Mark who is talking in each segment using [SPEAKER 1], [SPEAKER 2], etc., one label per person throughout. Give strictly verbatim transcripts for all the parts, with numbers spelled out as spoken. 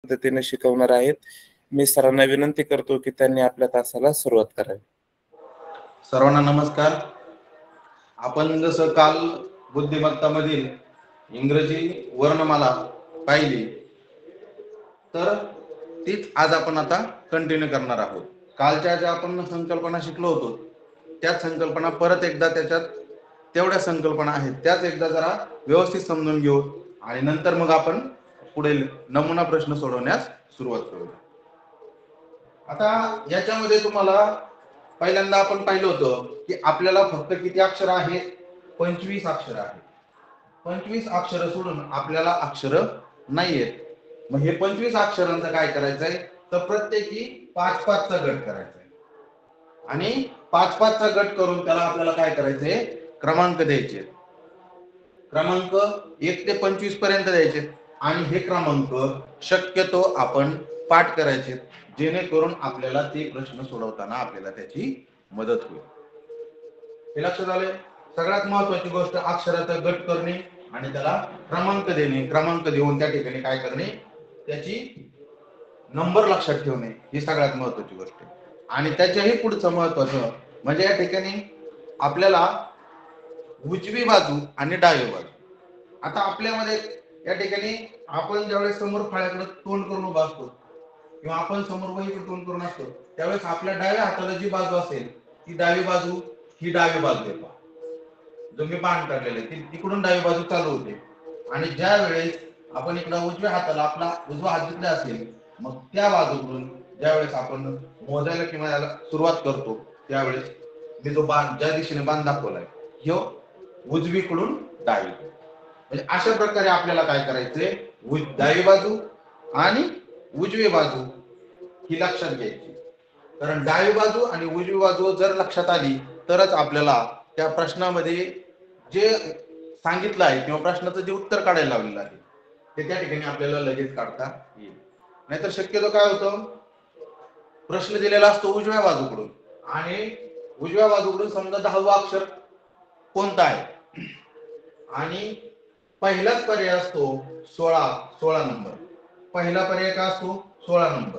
[SPEAKER 1] पद्धतीने शिकवणार आहेत. मी सरांना विनंती करतो की त्यांनी आपल्या तासाला सुरुवात करावी.
[SPEAKER 2] सर्वांना नमस्कार. आपण जसं काल बुद्धिमत्तामधील इंग्रजी वर्णमाला पाहिली, तर तीच आज आपण आता कंटिन्यू करणार आहोत. कालच्या ज्या आपण संकल्पना शिकलो होतो त्याच संकल्पना परत एकदा त्याच्यात तेवढ्या संकल्पना आहेत त्याच एकदा जरा व्यवस्थित समजून घेऊ आणि नंतर मग आपण पुढील नमुना प्रश्न सोडवण्यास सुरुवात करू. आता याच्यामध्ये तुम्हाला पहिल्यांदा आपण पाहिलं होतं की आपल्याला फक्त किती अक्षर आहेत? पंचवीस अक्षर आहेत. पंचवीस अक्षर सोडून आपल्याला अक्षर नाहीयेत. मग हे पंचवीस अक्षरांचं काय करायचंय तर प्रत्येकी पाच पाचचा गट करायचा आहे आणि पाच पाचचा गट करून त्याला आपल्याला काय करायचंय क्रमांक द्यायचे. क्रमांक एक ते पंचवीस पर्यंत द्यायचे आणि हे क्रमांक शक्यतो आपण पाठ करायचे जेणेकरून आपल्याला ते प्रश्न सोडवताना आपल्याला त्याची मदत होईल. हे लक्षात आले. सगळ्यात महत्वाची गोष्ट अक्षराचा गट करणे आणि त्याला क्रमांक देणे. क्रमांक देऊन त्या ठिकाणी काय करणे त्याची नंबर लक्षात ठेवणे ही सगळ्यात महत्वाची गोष्ट आहे. आणि त्याच्याही पुढचं महत्वाचं म्हणजे या ठिकाणी आपल्याला उजवी बाजू आणि डावी बाजू. आता आपल्यामध्ये या ठिकाणी आपण ज्यावेळेस समोर फळ्याकडे तोंड करून उभा असतो किंवा आपण समोर वहीकडे तोंड करून असतो त्यावेळेस आपल्या डाव्या हाताला जी बाजू असेल ती डावी बाजू ही डावी बाजू आहे. जो मी बाण काढलेले ती तिकडून डावी बाजू चालू होते आणि ज्या वेळेस आपण इकडे उजव्या हाताला आपला उजवा हात जिकडे असेल मग त्या बाजूकडून ज्यावेळेस आपण मोजायला किंवा याला सुरुवात करतो त्यावेळेस मी जो बाण ज्या दिशेने बाण दाखवलाय ह्यो उजवीकडून डावीकडे म्हणजे अशा प्रकारे आपल्याला काय करायचंय डावी बाजू आणि उजवी बाजू ही लक्षात घ्यायची. कारण डावी बाजू आणि उजवी बाजू जर लक्षात आली तरच आपल्याला त्या प्रश्नामध्ये जे सांगितलं आहे किंवा प्रश्नाचं जे उत्तर काढायला लावलेलं आहे ते त्या ठिकाणी आपल्याला लगेच काढता येईल. नाहीतर शक्यतो काय होतं प्रश्न दिलेला असतो उजव्या बाजूकडून आणि उजव्या बाजूकडून समजा दहावा अक्षर कोणता आहे आणि पहिलाच पर्याय असतो सोळा सोळा नंबर. पहिला पर्याय काय असतो सोळा नंबर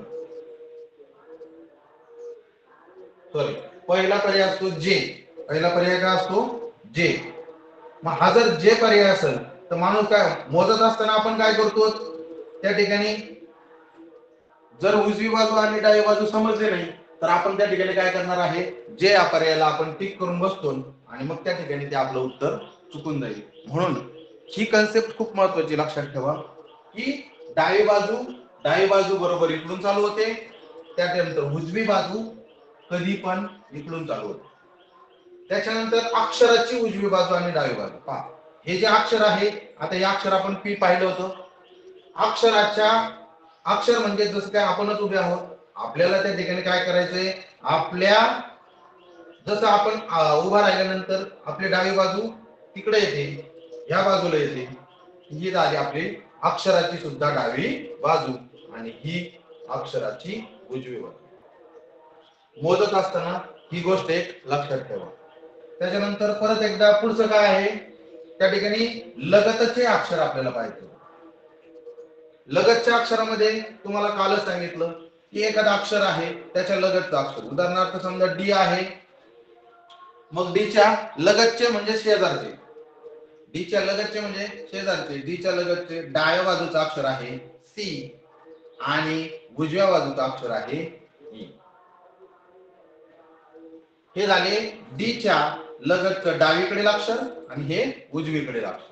[SPEAKER 2] सॉरी पहिला पर्याय असतो जे. पहिला पर्याय काय असतो जे. मग हा जर जे पर्याय असेल तर माणूस काय मोजत असताना आपण काय करतो त्या ठिकाणी जर उजवी बाजू आणि डावी बाजू समजले नाही तर आपण त्या ठिकाणी काय करणार आहे जे या पर्यायाला आपण टिक करून बसतो आणि मग त्या ठिकाणी ते आपलं उत्तर चुकून जाईल. म्हणून ही कन्सेप्ट खूप महत्वाची लक्षात ठेवा की डावी बाजू डावी बाजू बरोबर इकडून चालू होते त्यानंतर उजवी बाजू कधी पण इकडून चालू होते. त्याच्यानंतर अक्षराची उजवी बाजू आणि डावी बाजू पहा हे जे अक्षर आहे आता हे अक्षर आपण पी पाहिलं होतं. अक्षराच्या अक्षर म्हणजे जसं काय आपणच उभे आहोत आपल्याला त्या ठिकाणी काय करायचंय आपल्या जसं आपण उभा राहिल्यानंतर आपली डावी बाजू तिकडे येते या बाजूला येते ही झाली आपली अक्षराची सुद्धा डावी बाजू आणि ही अक्षराची उजवी बाजू. मोजत असताना ही गोष्ट एक लक्षात ठेवा. त्याच्यानंतर परत एकदा पुढचं काय आहे त्या ठिकाणी लगतचे अक्षर आपल्याला पाहिजे. लगतच्या अक्षरामध्ये तुम्हाला कालच सांगितलं की एखादा अक्षर आहे त्याच्या लगतचं अक्षर उदाहरणार्थ समजा डी आहे मग डी च्या लगतचे म्हणजे शेजारचे डी च्या लगतचे म्हणजे शेजारचे डी च्या लगतचे डाव्या बाजूचं अक्षर आहे सी आणि उजव्या बाजूचं अक्षर आहे ई. हे झाले डी च्या लगतचं डावीकडील अक्षर आणि हे उजवीकडील अक्षर.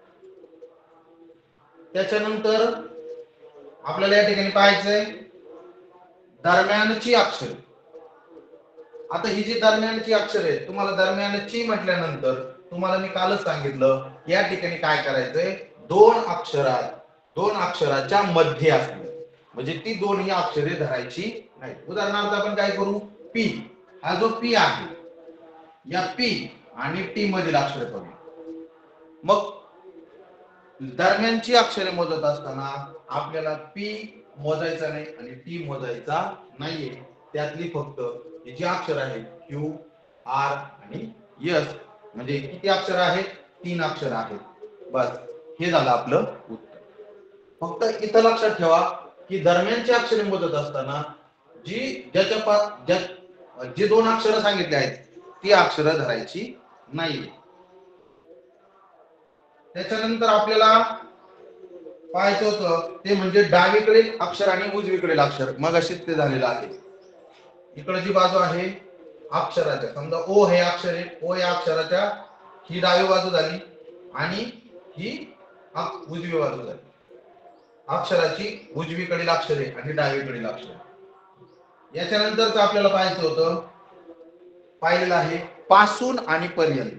[SPEAKER 2] त्याच्यानंतर आपल्याला या ठिकाणी पाहायचंय दरम्यानची अक्षर. आता ही जी दरम्यानची अक्षर आहे तुम्हाला दरम्यानची म्हटल्यानंतर तुम्हाला मी कालच सांगितलं या ठिकाणी काय करायचंय दोन अक्षरात दोन अक्षराच्या मध्ये असणे म्हणजे ती दोन्ही अक्षरे धरायची नाही. उदाहरणार्थ आपण काय करू पी हा जो पी आहे या पी आणि टी मधील अक्षर करू. मग दरम्यानची अक्षरे मोजत असताना आपल्याला पी मोजायचा नाही आणि टी मोजायचा नाहीये. त्यातली फक्त ही जी अक्षर आहेत क्यू आर आणि एस म्हणजे किती अक्षर आहेत तीन अक्षर आहेत. बस हे झालं आपलं उत्तर. फक्त इथं लक्षात ठेवा की दरम्यानची अक्षरे मोजत असताना जी ज्याच्या पा- ज्या जे दोन अक्षरं सांगितले आहेत ती अक्षरं धरायची नाही. त्याच्यानंतर आपल्याला पाहायचं होतं ते म्हणजे डावीकडील अक्षर आणि उजवीकडील अक्षर. मग अशीच ते झालेलं आहे. इकडे जी बाजू आहे अक्षराच्या, समजा ओ हे अक्षर आहे, ओ या अक्षराच्या ही डावी बाजू झाली आणि ही उजवी बाजू झाली. अक्षराची उजवीकडील अक्षरे आणि डावीकडील अक्षर. याच्यानंतरच आपल्याला पाहायचं होतं, पाहिलेलं आहे पासून आणि पर्यंत.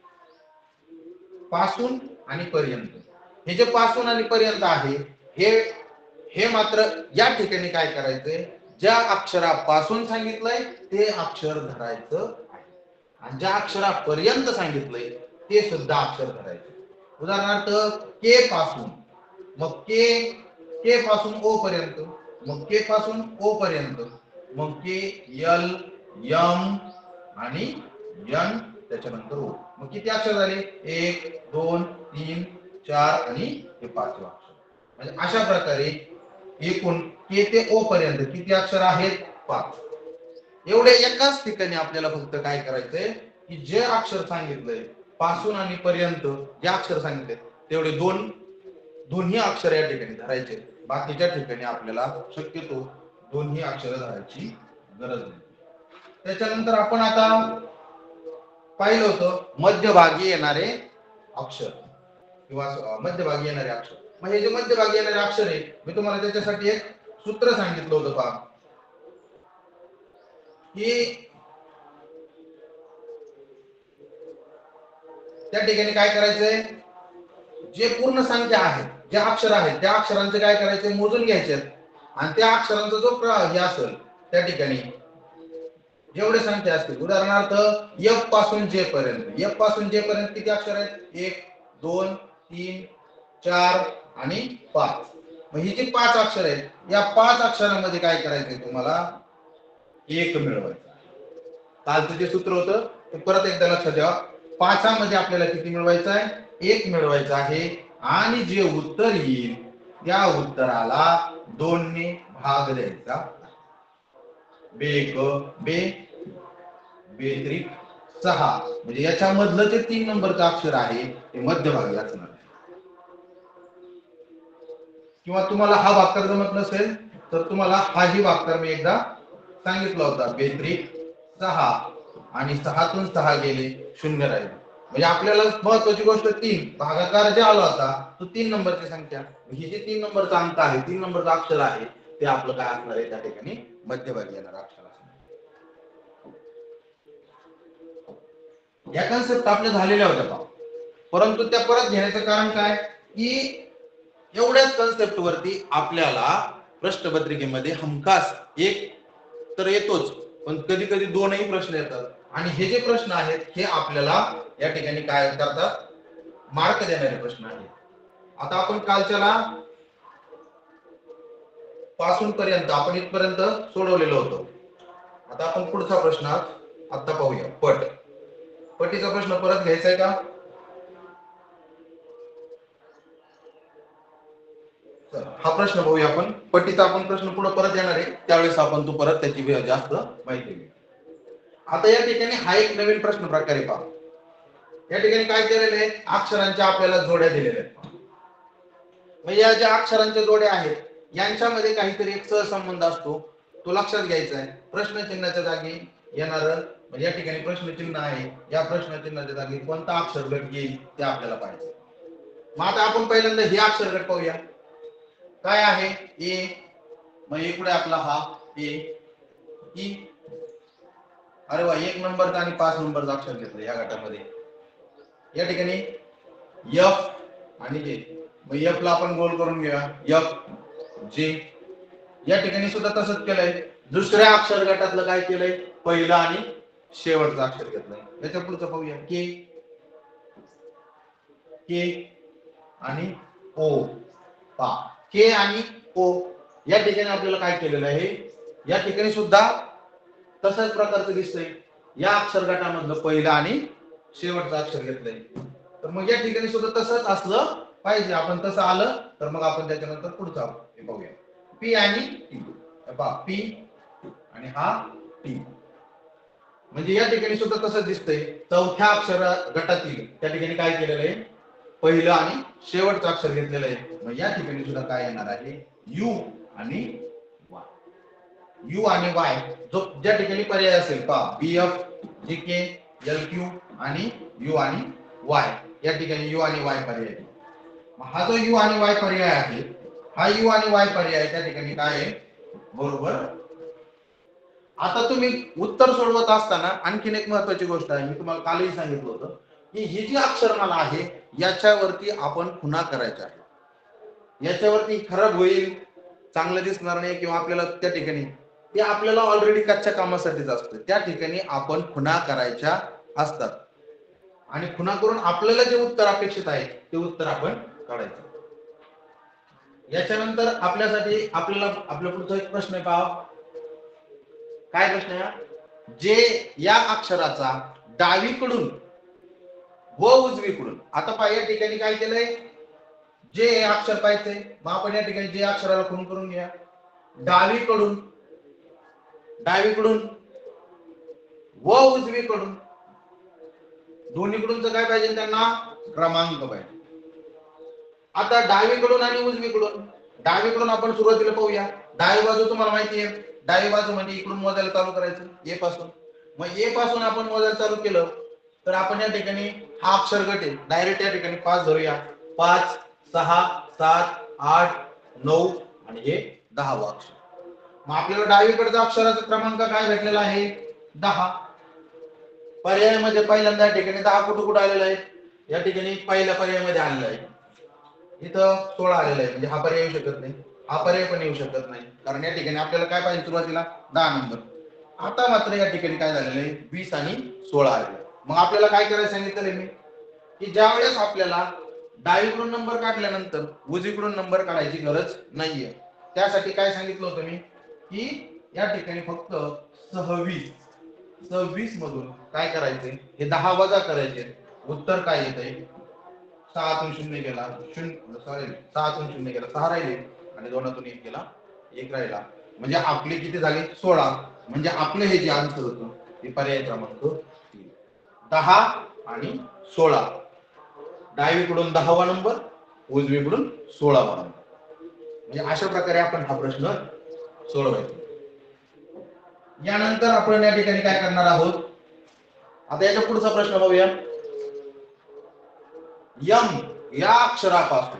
[SPEAKER 2] पासून आणि पर्यंत हे जे पासून आणि पर्यंत आहे हे हे मात्र या ठिकाणी काय करायचंय, ज्या अक्षरापासून सांगितलंय ते अक्षर धरायचं आहे आणि ज्या अक्षरापर्यंत सांगितलंय ते सुद्धा अक्षर धरायचं. उदाहरणार्थ के पासून, मग के के पासून ओ पर्यंत, मग के पासून ओ पर्यंत, मग के यल यम आणि यन त्याच्यानंतर ओ. मग किती अक्षर झाले? एक दोन तीन चार आणि हे पाचवा अक्षर. म्हणजे अशा प्रकारे एकूण के ते ओ पर्यंत किती अक्षर आहेत? पाच. एवढे एकाच ठिकाणी आपल्याला फक्त काय करायचंय की जे अक्षर सांगितलंय पासून आणि पर्यंत जे अक्षर सांगितले तेवढे दोन दोन्ही अक्षर या ठिकाणी धरायचे. बाकीच्या ठिकाणी आपल्याला शक्यतो दोन्ही अक्षर धरायची गरज नाही. त्याच्यानंतर आपण आता पाहिलं होतं मध्यभागी येणारे अक्षर किंवा मध्यभागी येणारे अक्षर. मग हे जे मध्यभागी येणारे अक्षर आहे मी तुम्हाला त्याच्यासाठी एक सूत्र सांगितलं होतं पहा, की त्या ठिकाणी काय करायचंय, जे पूर्ण संख्या आहे जे अक्षर आहेत त्या अक्षरांचे काय करायचे, मोजून घ्यायचे आणि त्या अक्षरांचा जो हे असेल त्या ठिकाणी जेवढे संख्या असतील, उदाहरणार्थ एफ पासून जे पर्यंत, एफ पासून जे पर्यंत किती अक्षर आहेत? एक दोन तीन चार आणि पाच. मग ही जी पाच अक्षर आहेत या पाच अक्षरांमध्ये काय करायचंय तुम्हाला? एक मिळवायचं. कालचं जे सूत्र होतं ते परत एकदा लक्षात ठेवा. पाचामध्ये आपल्याला किती मिळवायचं आहे? एक मिळवायचं आहे आणि जे उत्तर येईल त्या उत्तराला दोन ने भाग द्यायचा. बेक बे बेत्रिक सहा, म्हणजे याच्यामधलं जे तीन नंबरचं अक्षर आहे ते मध्यभागी असणार. किंवा तुम्हाला हा भागाकार जमत नसेल तर तुम्हाला हाही भागाकार मी एकदा सांगितला होता. बेत्रिक सहा आणि सहातून सहा गेले शून्य राहिले. म्हणजे आपल्याला महत्वाची गोष्ट तीन भागाकार जे आला होता तो तीन नंबरची संख्या, ही जी तीन नंबरचा अंक आहे तीन नंबरचा अक्षर आहे ते आपलं काय असणार आहे त्या ठिकाणी मध्यभागी येणार अक्षर असणार. या कन्सेप्ट आपल्या झालेल्या होत्या पहा, परंतु त्या परत घेण्याचं कारण काय की एवढ्याच कन्सेप्ट वरती आपल्याला प्रश्नपत्रिकेमध्ये हमखास एक तर येतोच पण कधी कधी दोनही प्रश्न येतात आणि हे जे प्रश्न आहेत हे आपल्याला या ठिकाणी काय करतात, मार्क देणारे प्रश्न आहेत. आता आपण कालच्याला पासून पर्यंत आपण इथपर्यंत सोडवलेलं होतं. आता आपण पुढचा प्रश्न आता पाहूया. पट पटीचा प्रश्न परत घ्यायचा आहे का? हा प्रश्न पाहूया आपण. पटीचा आपण प्रश्न पुढे परत येणार आहे त्यावेळेस आपण तो परत त्याची जास्त माहिती घेऊ. आता या ठिकाणी हा एक नवीन प्रश्न प्रकार आहे पहा. या ठिकाणी काय केलेलं आहे, अक्षरांच्या आपल्याला जोड्या दिलेल्या आहेत. मग या ज्या अक्षरांच्या जोड्या आहेत यांच्यामध्ये काहीतरी एक सहसंबंध असतो तो लक्षात घ्यायचा आहे. प्रश्नचिन्हाच्या जागी येणार म्हणजे या ठिकाणी प्रश्नचिन्ह आहे, या प्रश्नचिन्हाच्या जागी कोणता अक्षर गट येईल ते आपल्याला पाहिजे. मग आता आपण पहिल्यांदा हे अक्षर गट पाहूया. काय आहे? ए. मग इकडे आपला हा ए ई. अरे वा, एक नंबरचा आणि पाच नंबरचा अक्षर घेतलं या गटामध्ये. या ठिकाणी एफ आणि जे. मग एफ ला आपण गोल करून घेऊया. एफ जे. या ठिकाणी सुद्धा तसंच केलंय. दुसऱ्या अक्षर गटातलं काय केलंय, पहिला आणि शेवटचा अक्षर घेतलाय. याच्या पुढचं पाहूया. के के आणि ओ. पा के आणि ओ या ठिकाणी आपल्याला काय केलेलं आहे, या ठिकाणी सुद्धा तशाच प्रकारचं दिसतंय. या अक्षर गटामधलं पहिलं आणि शेवटचं अक्षर घेतलंय. तर मग या ठिकाणी सुद्धा तसंच असलं पाहिजे. आपण तसं आलं तर मग आपण त्याच्यानंतर पुढचा पाहूया. पी आणि टी, पी आणि हा टी. म्हणजे या ठिकाणी सुद्धा कसं दिसतंय, चौथ्या अक्षर गटातील त्या ठिकाणी काय केलेलं आहे, पहिलं आणि शेवटचं अक्षर घेतलेलं आहे. मग या ठिकाणी सुद्धा काय येणार आहे, यू आणि वाय. यू आणि वाय जो ज्या ठिकाणी पर्याय असेल पहा, B F G K L Q आणि यू आणि वाय, या ठिकाणी यू आणि वाय पर्याय. हा जो यू आणि वाय पर्याय आहे, हा यू आणि वाय पर्याय त्या ठिकाणी काय आहे, बरोबर. आता तुम्ही उत्तर सोडवत असताना आणखीन एक महत्वाची गोष्ट आहे, मी तुम्हाला कालही सांगितलं होतं की ही जी अक्षरमाला आहे याच्यावरती आपण खुणा करायच्या आहे. याच्यावरती खराब होईल, चांगलं दिसणार नाही किंवा आपल्याला त्या ठिकाणी ते आपल्याला ऑलरेडी कच्च्या कामासाठीच असतं, त्या ठिकाणी आपण खुणा करायच्या असतात आणि खुणा करून आपल्याला जे उत्तर अपेक्षित आहे ते उत्तर आपण काढायचं. याच्यानंतर आपल्यासाठी आपल्याला आपल्या पुढचा एक प्रश्न आहे पहा. काय प्रश्न आहे, जे या अक्षराचा डावीकडून व उजवीकडून, आता पहा या ठिकाणी काय केलंय, जे अक्षर पाहिजे मग आपण या ठिकाणी जे अक्षराला खूण करून घ्या. डावीकडून डावीकडून व उजवीकडून, दोन्हीकडूनच काय पाहिजे, त्यांना क्रमांक पाहिजे. आता डावीकडून आणि उजवीकडून, डावीकडून आपण सुरुवातीला पाहूया. डावी बाजू तुम्हाला माहिती आहे, डावी बाजू म्हणजे इकडून मोजायला चालू करायचं ए पासून. मग ए पासून आपण मोजायला चालू केलं तर आपण या ठिकाणी हा अक्षर गट आहे, डायरेक्ट या ठिकाणी पाच धरूया. पाच, सहा, सात, आठ, नऊ आणि हे दहावा अक्षर. मग आपल्याला डावीकडचा अक्षराचा क्रमांक काय भेटलेला आहे, दहा. पर्यायामध्ये पहिल्यांदा या ठिकाणी दहा कुठं कुठं आलेला आहे, या ठिकाणी पहिल्या पर्यायामध्ये आलेला आहे. इथं सोळा आलेला आहे, म्हणजे हा पर्याय येऊ शकत नाही, हा पर्याय पण येऊ शकत नाही, कारण या ठिकाणी आपल्याला काय पाहिजे सुरुवातीला दहा नंबर. आता मात्र या ठिकाणी काय झालेलं आहे, वीस आणि सोळा आलेलं. मग आपल्याला काय करायचं सांगितलं मी, की ज्या वेळेस आपल्याला डावीकडून नंबर काढल्यानंतर उजवीकडून नंबर काढायची गरज नाहीये. त्यासाठी काय सांगितलं होतं मी, की या ठिकाणी फक्त सव्वीस सव्वीस मधून काय करायचंय, हे दहा वजा करायचे. उत्तर काय येतंय, सहातून शून्य गेला, शून्य सॉरी सहातून शून्य गेला, सहा राहिले आणि दोनातून एक गेला, एक राहिला. म्हणजे आपले किती झाले, सोळा. म्हणजे आपलं हे जे आन्सर होतं ते पर्याय क्रमांक तीन, दहा आणि सोळा. डावीकडून दहावा नंबर, उजवीकडून सोळावा नंबर. म्हणजे अशा प्रकारे आपण हा प्रश्न सोडवायचा. यानंतर आपण या ठिकाणी काय करणार आहोत, आता याच्या पुढचा प्रश्न बघूया. यम या अक्षरापासून,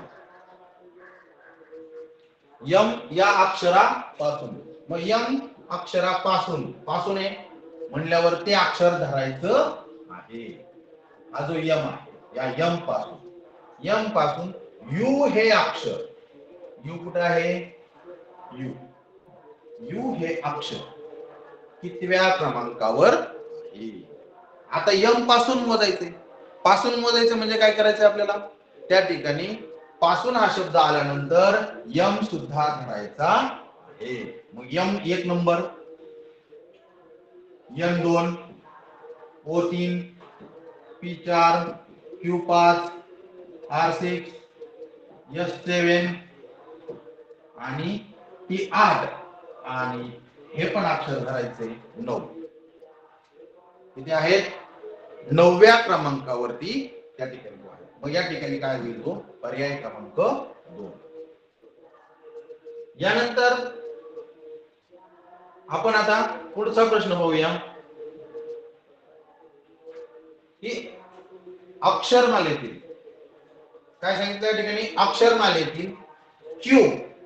[SPEAKER 2] यम या अक्षरापासून, मग यम अक्षरापासून पासून आहे म्हणल्यावर ते अक्षर धरायचं आहे. हा जो यम आहे या यम पासून, यम पासून यू हे अक्षर, यू कुठे आहे, यू यू हे अक्षर कितव्या क्रमांकावर आहे. आता यम पासून मोजायचे, पासून मोजायचं म्हणजे काय करायचं आपल्याला, त्या ठिकाणी पासून हा शब्द आल्यानंतर यम सुद्धा धरायचा आहे. मग यम एक नंबर, यम दोन, ओ तीन, पी चार, क्यू पाच, आर सिक्स, एस सेवन आणि टी आठ आणि हे पण अक्षर धरायचे नऊ. किती आहेत, नवव्या क्रमांकावरती त्या ठिकाणी आहे. मग या ठिकाणी काय होईल, तो पर्याय क्रमांक दोन. यानंतर आपण आता पुढचा प्रश्न बघूया, की अक्षरमालेतील काय सांगितलं या ठिकाणी, अक्षरमालेतील क्यू,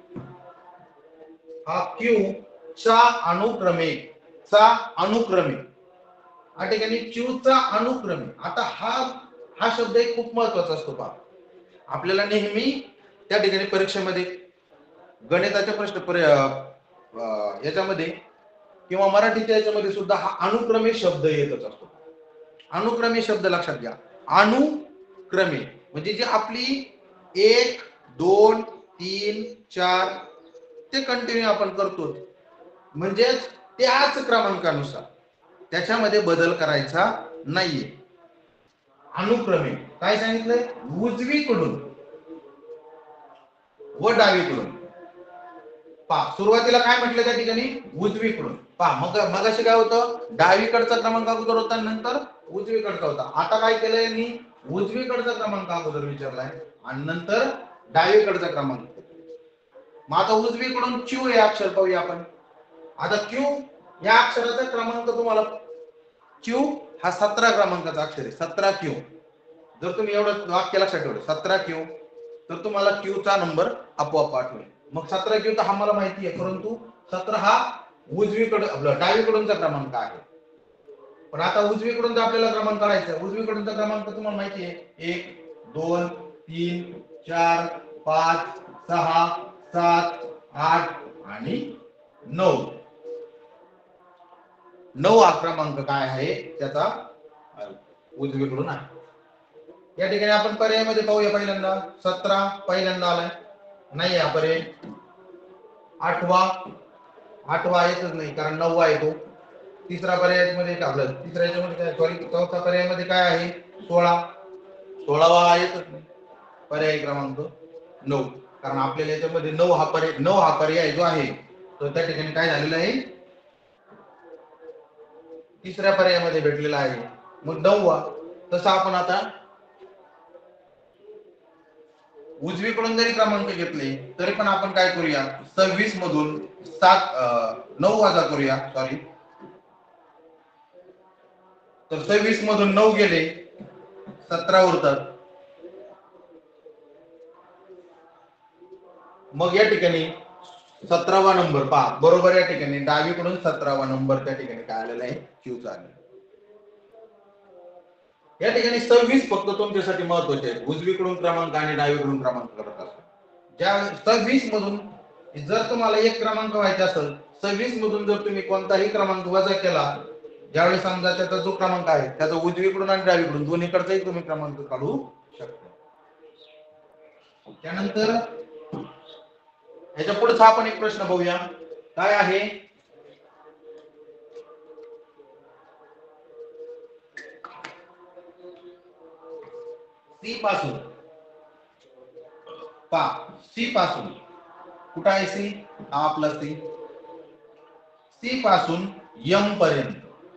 [SPEAKER 2] हा क्यू चा अनुक्रमे चा अनुक्रमे या ठिकाणी क्यू चा अनुक्रमे. आता हा हा शब्द एक खूप महत्वाचा असतो पहा. आपल्याला नेहमी त्या ठिकाणी परीक्षेमध्ये गणिताच्या प्रश्न याच्यामध्ये किंवा मराठीच्या याच्यामध्ये सुद्धा हा अनुक्रमे शब्द येतच असतो. अनुक्रमे शब्द लक्षात घ्या. अनुक्रमे म्हणजे जी आपली एक दोन तीन चार ते कंटिन्यू आपण करतो, म्हणजे त्याच क्रमांकानुसार, त्याच्यामध्ये बदल करायचा नाहीये. अनुक्रमे काय सांगितलंय, उजवीकडून व डावीकडून. पहा सुरुवातीला काय म्हटलं त्या ठिकाणी उजवीकडून. पहा मग मगाशी काय होतं, डावीकडचा क्रमांक अगोदर होता नंतर उजवीकडचा होता. आता काय केलंय यांनी, उजवीकडचा क्रमांक अगोदर विचारलाय आणि नंतर डावीकडचा क्रमांक. मग आता उजवीकडून क्यू हे अक्षर पाहूया आपण. आता क्यू या अक्षराचा क्रमांक तुम्हाला, क्यू हा सतरा क्रमांकाचा अक्षर आहे, सतरा क्यू. जर तुम्ही एवढं वाक्य लक्षात ठेवलं सतरा क्यू, तर तुम्हाला क्यू चा नंबर आपोआप आठवेल. मग सतरा क्यू तर हा मला माहिती आहे, परंतु सतरा हा उजवीकडे डावीकडूनचा क्रमांक आहे. पण आता उजवीकडून जर आपल्याला क्रमांक काढायचा, उजवीकडूनचा क्रमांक तुम्हाला माहिती आहे, एक दोन तीन चार पाच सहा सात आठ आणि नऊ. नऊ हा क्रमांक काय आहे त्याचा उजवीकडून आहे. या ठिकाणी आपण पर्यायामध्ये पाहूया. पहिल्यांदा सतरा पहिल्यांदा आलाय, नाही हा पर्याय. आठवा आठवा येतच नाही कारण नववा येतो. तिसरा पर्याय मध्ये आपलं तिसऱ्या याच्यामध्ये काय, सॉरी चौथा पर्यायामध्ये काय आहे, सोळा. सोळावा येतच नाही पर्याय क्रमांक नऊ, कारण आपल्याला याच्यामध्ये नऊ हा पर्याय नऊ हा पर्याय जो आहे तो त्या ठिकाणी काय झालेला आहे, तिसऱ्या पर्यायामध्ये भेटलेला आहे. मग नववा. तसं आपण आता उजवीकडून जरी क्रमांक घेतले तरी पण आपण काय करूया, सव्वीस मधून सात नऊ वजा करूया. सॉरी तर सव्वीस मधून नऊ गेले सतरा उरतात. मग या ठिकाणी सतरावा नंबर पहा बरोबर, या ठिकाणी डावीकडून सतरावा नंबर त्या ठिकाणी काय आलेला आहे, क्यू चा आलेला. या ठिकाणी सव्वीस फक्त तुमच्यासाठी महत्वाचे आहे. उजवीकडून क्रमांक आणि डावीकडून क्रमांक करत असतो. ज्या सव्वीस मधून जर तुम्हाला एक क्रमांक व्हायचा असेल, सव्वीस मधून जर तुम्ही कोणताही क्रमांक वजा केला, ज्यावेळी समजा त्याचा जो क्रमांक आहे त्याचा उजवीकडून आणि डावीकडून दोन्हीकडचाही तुम्ही क्रमांक काढू शकता. त्यानंतर ह्याच्या पुढचा आपण एक प्रश्न बघूया. काय आहे, सी पासून पहा, सी पासून कुठं आहे सी, हा आपला सी. सी पासून यम पर्यंत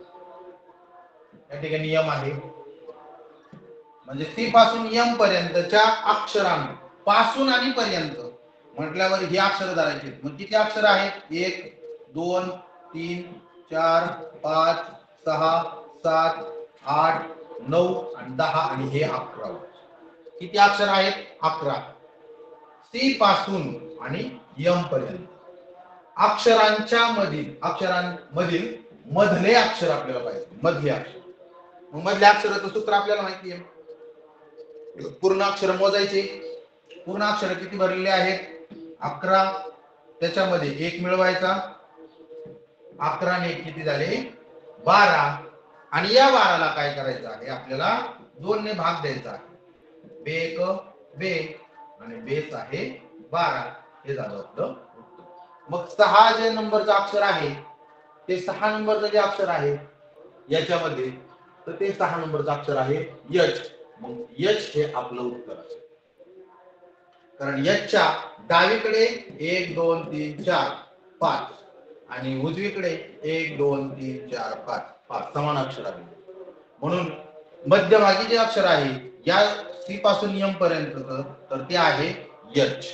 [SPEAKER 2] या ठिकाणी यम आहे, म्हणजे सी पासून यम पर्यंतच्या अक्षरांना, पासून आणि पर्यंत म्हटल्यावर ही अक्षर धरायची. मग किती अक्षर आहेत, एक दोन तीन चार पाच सहा सात आठ नऊ आणि दहा आणि हे अकरा. किती अक्षर आहेत, अकरा. सी पासून आणि यम पर्यंत अक्षरांच्या मधील अक्षरांमधील मधले अक्षर आपल्याला पाहिजे, मधले अक्षर. मग मधल्या अक्षराचं सूत्र आपल्याला माहिती आहे, पूर्ण अक्षर मोजायचे. पूर्ण अक्षर किती भरलेले आहेत, अकरा. त्याच्यामध्ये एक मिळवायचा, अकरा ने किती झाले, बारा. आणि या बाराला काय करायचं आहे, आपल्याला दोन ने भाग द्यायचा आहे. बे एक बे आणि बेस आहे बारा. हे झालं आपलं. मग सहा जे नंबरचं अक्षर आहे ते सहा नंबरचं जे अक्षर आहे याच्यामध्ये, तर ते सहा नंबरचं अक्षर आहे यच. मग यच हे आपलं उत्तर असेल, कारण यचच्या डावीकडे एक दोन तीन चार पाच आणि उजवीकडे एक दोन तीन चार पाच पाच समान अक्षर आहे. म्हणून मध्यभागी जे अक्षर आहे या सी पासून यम पर्यंत, तर ते आहे यच.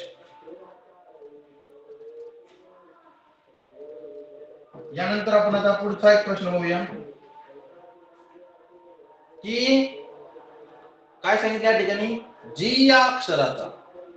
[SPEAKER 2] यानंतर आपण आता पुढचा एक प्रश्न बघूया की काय सांगितलं या ठिकाणी, जी या अक्षराचा,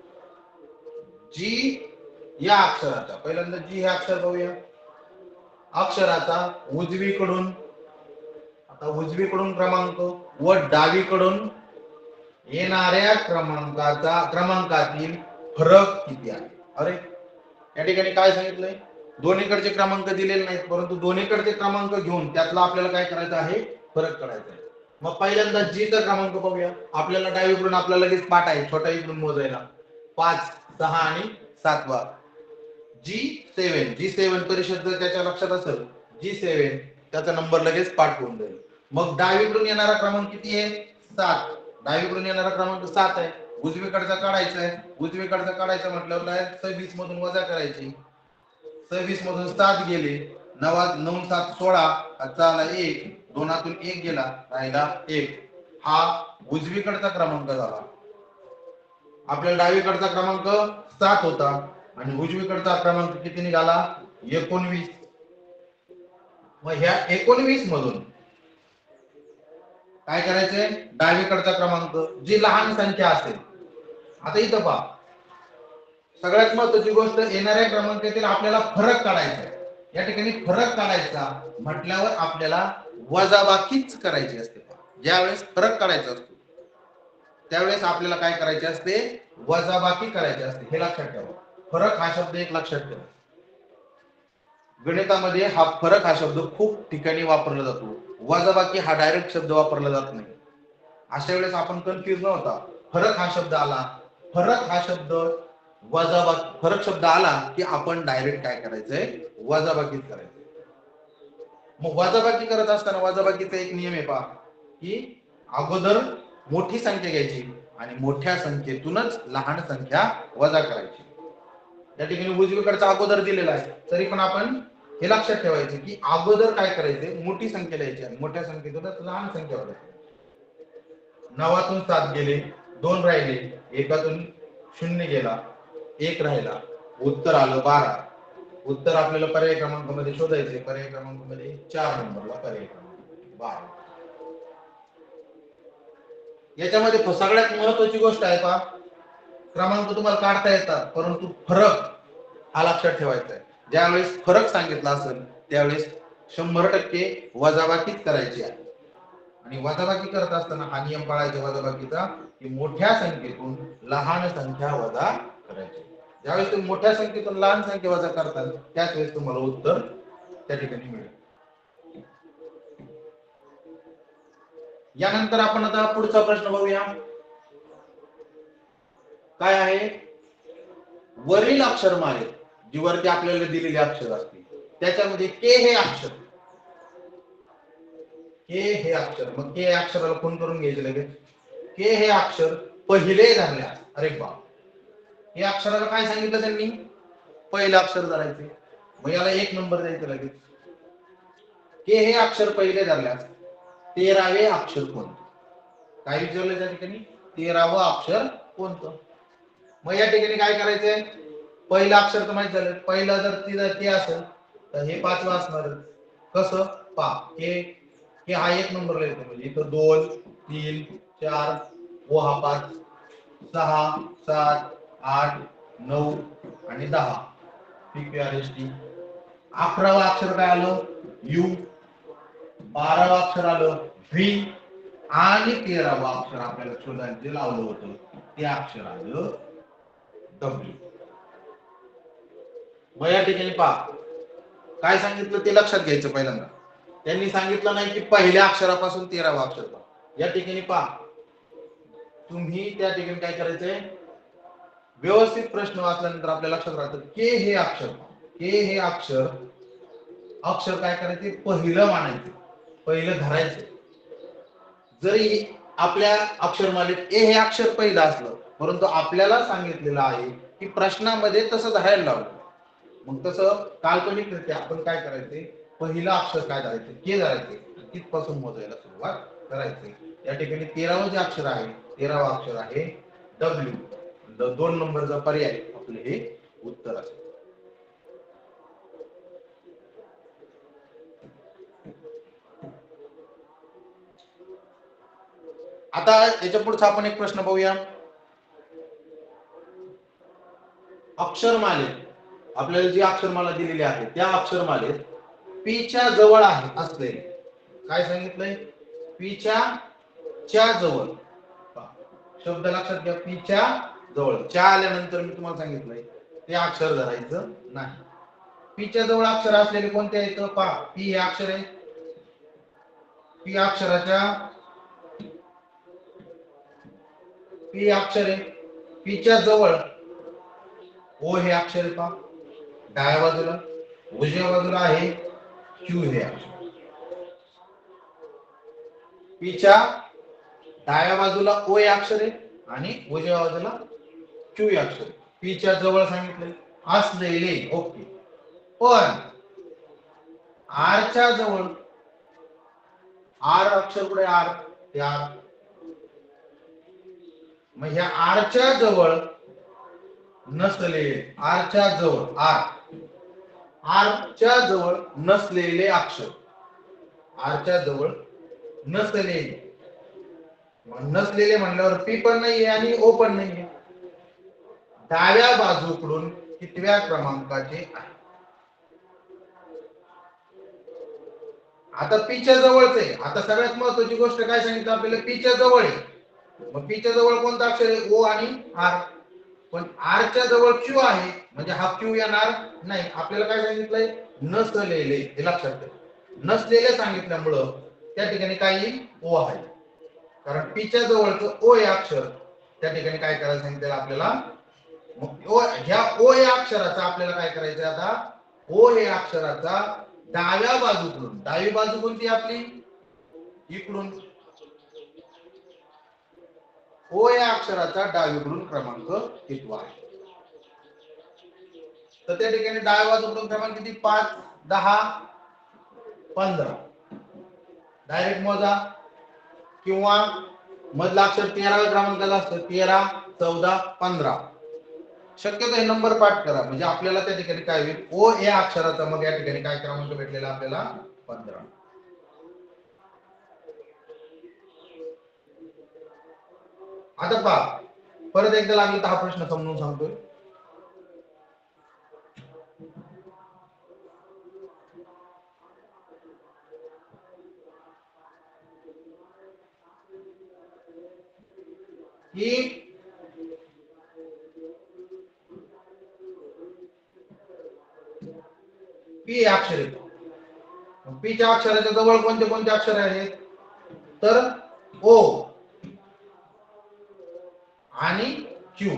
[SPEAKER 2] जी या अक्षराचा, पहिल्यांदा जी हे अक्षर बघूया, अक्षराचा उजवीकडून, आता उजवीकडून क्रमांक व डावीकडून येणाऱ्या क्रमांकाचा क्रमांकातील फरक किती आहे. अरे या ठिकाणी काय सांगितलंय, दोन्हीकडचे क्रमांक दिलेले नाहीत, परंतु दोन्हीकडचे क्रमांक घेऊन त्यातला आपल्याला काय करायचं आहे, फरक काढायचा आहे. मग पहिल्यांदा जी चा क्रमांक पाहूया. आपल्याला डावीकडून आपल्याला लगेच पाठ आहे छोटा इकडून मोजायला, पाच सहा आणि सातवा. जी सेवन, जी सेवन परिषद जर त्याच्या लक्षात असेल, जी सेवन त्याचा नंबर लगेच पाठ होऊन जाईल. मग डावीकडून येणारा क्रमांक किती आहे, सात. डावीकडून येणारा क्रमांक सात आहे. उजवीकडचा काढायचा आहे, उजवीकडचा काढायचा म्हटल्यावर सव्वीस मधून वजा करायची. सव्वीस मधून सात गेले, नवा नऊ सात सोळा, चाला एक, दोनातून एक गेला, राहिला एक. हा उजवीकडचा क्रमांक झाला. आपल्याला डावीकडचा क्रमांक सात होता आणि उजवीकडचा क्रमांक किती निघाला? एकोणवीस. मग ह्या एकोणवीस मधून काय करायचंय? डावीकडचा क्रमांक जी लहान संख्या असेल, आता इथं पहा, सगळ्यात महत्त्वाची गोष्ट येणाऱ्या क्रमांकातील आपल्याला फरक काढायचा आहे. या ठिकाणी फरक काढायचा म्हटल्यावर आपल्याला वजाबाकीच करायची असते. ज्यावेळेस फरक काढायचा असतो त्यावेळेस आपल्याला काय करायचे असते? वजाबाकी करायची असते. हे लक्षात ठेवा. फरक हा शब्द एक लक्षात ठेवा. गणितामध्ये हा फरक हा शब्द खूप ठिकाणी वापरला जातो. वजाबाकी हा डायरेक्ट शब्द वापरला जात नाही. अशा वेळेस आपण कन्फ्युज न होता फरक हा शब्द आला, फरक हा शब्द वजाबाकी, फरक शब्द आला की आपण डायरेक्ट काय करायचंय? वजाबाकीच करायचंय. मग वजाबाकी करत असताना वजाबाकीचा एक नियम आहे पहा, की अगोदर मोठी संख्या घ्यायची आणि मोठ्या संख्येतूनच लहान संख्या वजा करायची. या ठिकाणी उजवीकडचा अगोदर दिलेला आहे, तरी पण आपण हे लक्षात ठेवायचे की अगोदर काय करायचे? मोठी संख्या लिहायची आणि मोठ्या संख्येतूनच लहान संख्या वजा करायची. नवातून सात गेले, दोन राहिले, एकातून शून्य गेला, एक राहिला, उत्तर आलं बारा. उत्तर आपल्याला पर्याय क्रमांकामध्ये शोधायचे. पर्याय क्रमांकामध्ये चार नंबरला पर्याय क्रमांक बारा. याच्यामध्ये सगळ्यात महत्वाची गोष्ट आहे पहा, क्रमांक तुम्हाला काढता येतात परंतु फरक हा लक्षात ठेवायचा आहे. ज्यावेळेस फरक सांगितला असेल त्यावेळेस शंभर टक्के वजाबाकीच करायची आहे. आणि वजाबाकी करत असताना हा नियम पाळायचा वजाबाकीचा, की मोठ्या संख्येतून लहान संख्या वजा करायची. ज्यावेळेस तुम्ही मोठ्या संख्येतून लहान संख्या वजा करताल त्याच वेळेस तुम्हाला उत्तर त्या ठिकाणी मिळेल. यानंतर आपण आता पुढचा प्रश्न बघूया. काय आहे? वरील अक्षरमालेत जी वरती आपल्याला दिलेली अक्षर असते त्याच्यामध्ये के हे अक्षर, के हे अक्षर, मग के अक्षराला फोन करून घ्यायचे लगेच. के हे अक्षर पहिले धरल्यास, अरे बाप, हे अक्षराला काय सांगितलं त्यांनी? पहिलं अक्षर धरायचे. मग याला एक नंबर द्यायचा लगेच. के हे अक्षर पहिले धरल्यास तेरावे अक्षर कोणतं? काय विचारलं त्या ठिकाणी? तेरावं अक्षर कोणतं? मग या ठिकाणी काय करायचंय? पहिलं अक्षर तर माहित झालं. पहिला जर तिथं के असेल तर हे पाचवं असणार. कसं? पा के के हा एक नंबरला येतो, म्हणजे इथं दोन, तीन, चार, ओ हा पाच, सहा, सात, आठ, नऊ आणि दहा. P Q R S T. अकरावं अक्षर काय आलं? यू. बारावं अक्षर आलं व्ही आणि तेरावं अक्षर आपल्याला शोधायला जे लावलं होतं ते अक्षर आलं डब्ल्यू. मग या ठिकाणी पहा काय सांगितलं ते लक्षात घ्यायचं. पहिल्यांदा त्यांनी सांगितलं नाही की पहिल्या अक्षरापासून तेरावं अक्षर पहा. या ठिकाणी पहा तुम्ही त्या ठिकाणी काय करायचंय? व्यवस्थित प्रश्न वाचल्यानंतर आपल्या लक्षात राहतं के हे अक्षर, के हे अक्षर अक्षर काय करायचे? पहिलं मानायचे, पहिलं धरायचं. जरी आपल्या अक्षरमालेत ए हे अक्षर पहिलं असलं परंतु आपल्याला सांगितलेलं आहे की प्रश्नामध्ये तसं धरायला लावलं. मग तसं काल्पनिकरित्या आपण काय करायचे? पहिलं अक्षर काय धरायचे? के धरायचे, तिथपासून मोजायला सुरुवात करायची. या ठिकाणी तेरावं जे अक्षर आहे तेरावं अक्षर आहे डब्ल्यू. दोन नंबरचा पर्याय आपलं हे उत्तर असेल. आता याच्या पुढचा आपण एक प्रश्न पाहूया. अक्षरमालेत आपल्याला जी अक्षरमाला दिलेली आहे त्या अक्षरमालेत पी च्या जवळ आहे असलेले काय सांगितलंय? पी च्या च्या जवळ शब्द लक्षात घ्या. पी च्या जवळ च्या आल्यानंतर मी तुम्हाला सांगितलंय ते अक्षर धरायचं नाही. पी च्या जवळ अक्षर असलेले कोणते आहेत? पहा, पी हे अक्षर आहे. पी अक्षराच्या पी अक्षर आहे. पी च्या जवळ ओ हे अक्षर आहे. पहा डाव्या बाजूला, उजव्या बाजूला आहे क्यू हे अक्षर. पी च्या डाव्या बाजूला ओ हे अक्षर आहे आणि उजव्या बाजूला क्यू हे अक्षर आहे. पी च्या जवळ सांगितले असलेले. ओके, पण आरच्या जवळ आर अक्षर कुठे आर ते आर मग ह्या आरच्या जवळ नसलेले आरच्या जवळ आर आरच्या जवळ नसलेले अक्षर आरच्या जवळ नसलेले नसलेले म्हणल्यावर पी पण नाहीये आणि ओ पण नाहीये डाव्या बाजूकडून कितव्या क्रमांकाचे आहे आता पीच्या जवळच आहे आता सगळ्यात महत्त्वाची गोष्ट काय सांगितलं आपल्याला पीच्या जवळ आहे मग पीच्या जवळ कोणता अक्षर आहे ओ आणि आर पण आरच्या जवळ क्यू आहे म्हणजे हा क्यू येणार नाही आपल्याला काय सांगितलंय नसलेले हे लक्षात ठेवा नसलेले सांगितल्यामुळं त्या ठिकाणी काय येईल ओ आहे कारण पीच्या जवळचं ओ हे अक्षर त्या ठिकाणी काय करायला सांगितलं आपल्याला मग ओ ह्या ओ या अक्षराचा आपल्याला काय करायचं आता ओ हे अक्षराचा डाव्या बाजूकडून डावी बाजू कोणती आपली इकडून ओ या अक्षराचा डावीकडून क्रमांक कितवा आहे तर त्या ठिकाणी डाव्या बाजूकडून क्रमांक किती पाच दहा पंधरा डायरेक्ट मोजा किंवा मधला अक्षर तेराव्या क्रमांकाला असतं तेरा चौदा पंधरा शक्यतो हे नंबर पाठ करा म्हणजे आपल्याला त्या ठिकाणी काय होईल ओ या अक्षराचा मग या ठिकाणी काय क्रमांक भेटलेला आपल्याला पंधरा आता पहा परत एकदा लागलं तर हा प्रश्न समजून सांगतोय की पी अक्षर आहे पीच्या अक्षराच्या जवळ कोणते कोणते अक्षर आहेत तर ओ आणि क्यू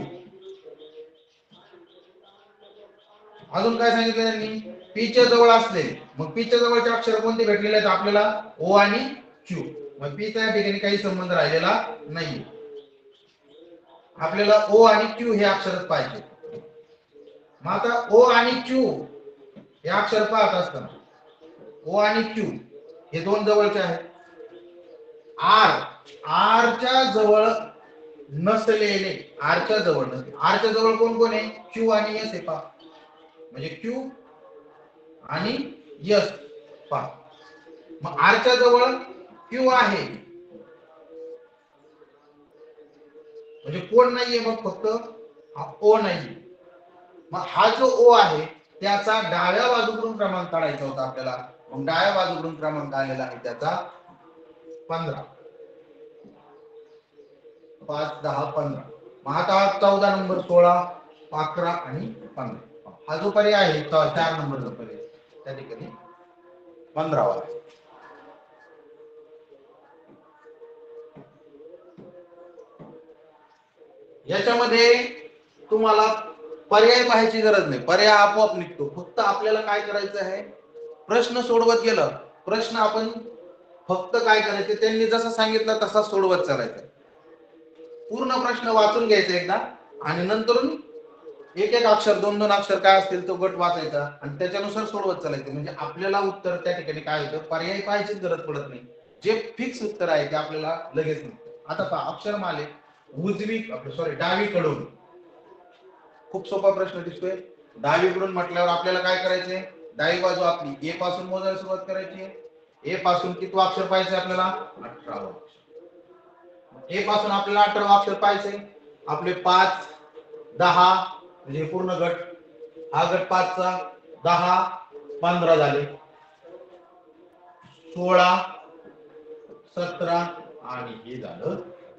[SPEAKER 2] अजून काय सांगितलं त्यांनी पीच्या जवळ असले मग पीच्या जवळचे अक्षर कोणते भेटलेले आहेत आपल्याला ओ आणि क्यू मग पीच्या ठिकाणी काही संबंध राहिलेला नाही आपल्याला ओ आणि क्यू हे अक्षरच पाहिजे मग आता ओ आणि क्यू हे अक्षर पाहत असताना ओ आणि क्यू हे दोन जवळचे आहेत आर आरच्या जवळ नसलेले आरच्या जवळ नसले आरच्या जवळ कोण कोण आहे क्यू आणि एस आहे पहा म्हणजे क्यू आणि एस पहा मग आरच्या जवळ क्यू आहे म्हणजे कोण नाहीये मग फक्त हा ओ नाही मग हा जो ओ आहे त्याचा डाव्या बाजूकडून क्रमांक काढायचा होता आपल्याला मग डाव्या बाजूकडून क्रमांक आलेला आहे त्याचा पंधरा पाच दहा पंधरा मग आता चौदा नंबर सोळा अकरा आणि पंधरा हा जो पर्याय आहे चार नंबरचा पर्याय त्या ठिकाणी पंधरावा आहे याच्यामध्ये तुम्हाला पर्याय पाहायची गरज नाही पर्याय आपोआप निघतो फक्त आपल्याला काय करायचं आहे प्रश्न सोडवत गेलं प्रश्न आपण फक्त काय करायचे त्यांनी जसं सांगितलं तसा सोडवत चालायचं पूर्ण प्रश्न वाचून घ्यायचा एकदा आणि नंतर एक एक अक्षर दोन दोन अक्षर काय असतील तो गट वाचायचा आणि त्याच्यानुसार सोडवत चालायचं म्हणजे आपल्याला उत्तर त्या ठिकाणी काय होतं पर्याय पाहायचीच गरज पडत नाही जे फिक्स उत्तर आहे ते आपल्याला लगेच मिळतं आता पहा अक्षरमाले उजवी सॉरी डावीकडून खूप सोपा प्रश्न दिसतोय डावीकडून म्हटल्यावर आपल्याला काय करायचंय डावी बाजू आपली ए पासून मोजायला सुरुवात करायची ए पासून किती अक्षर पाहिजे आपल्याला अठरावं अक्षर ए पासून आपल्याला अठरावं अक्षर पाहिजे आपले पाच दहा म्हणजे पूर्ण गट हा गट पाचचा दहा पंधरा झाले सोळा सतरा आणि हे झालं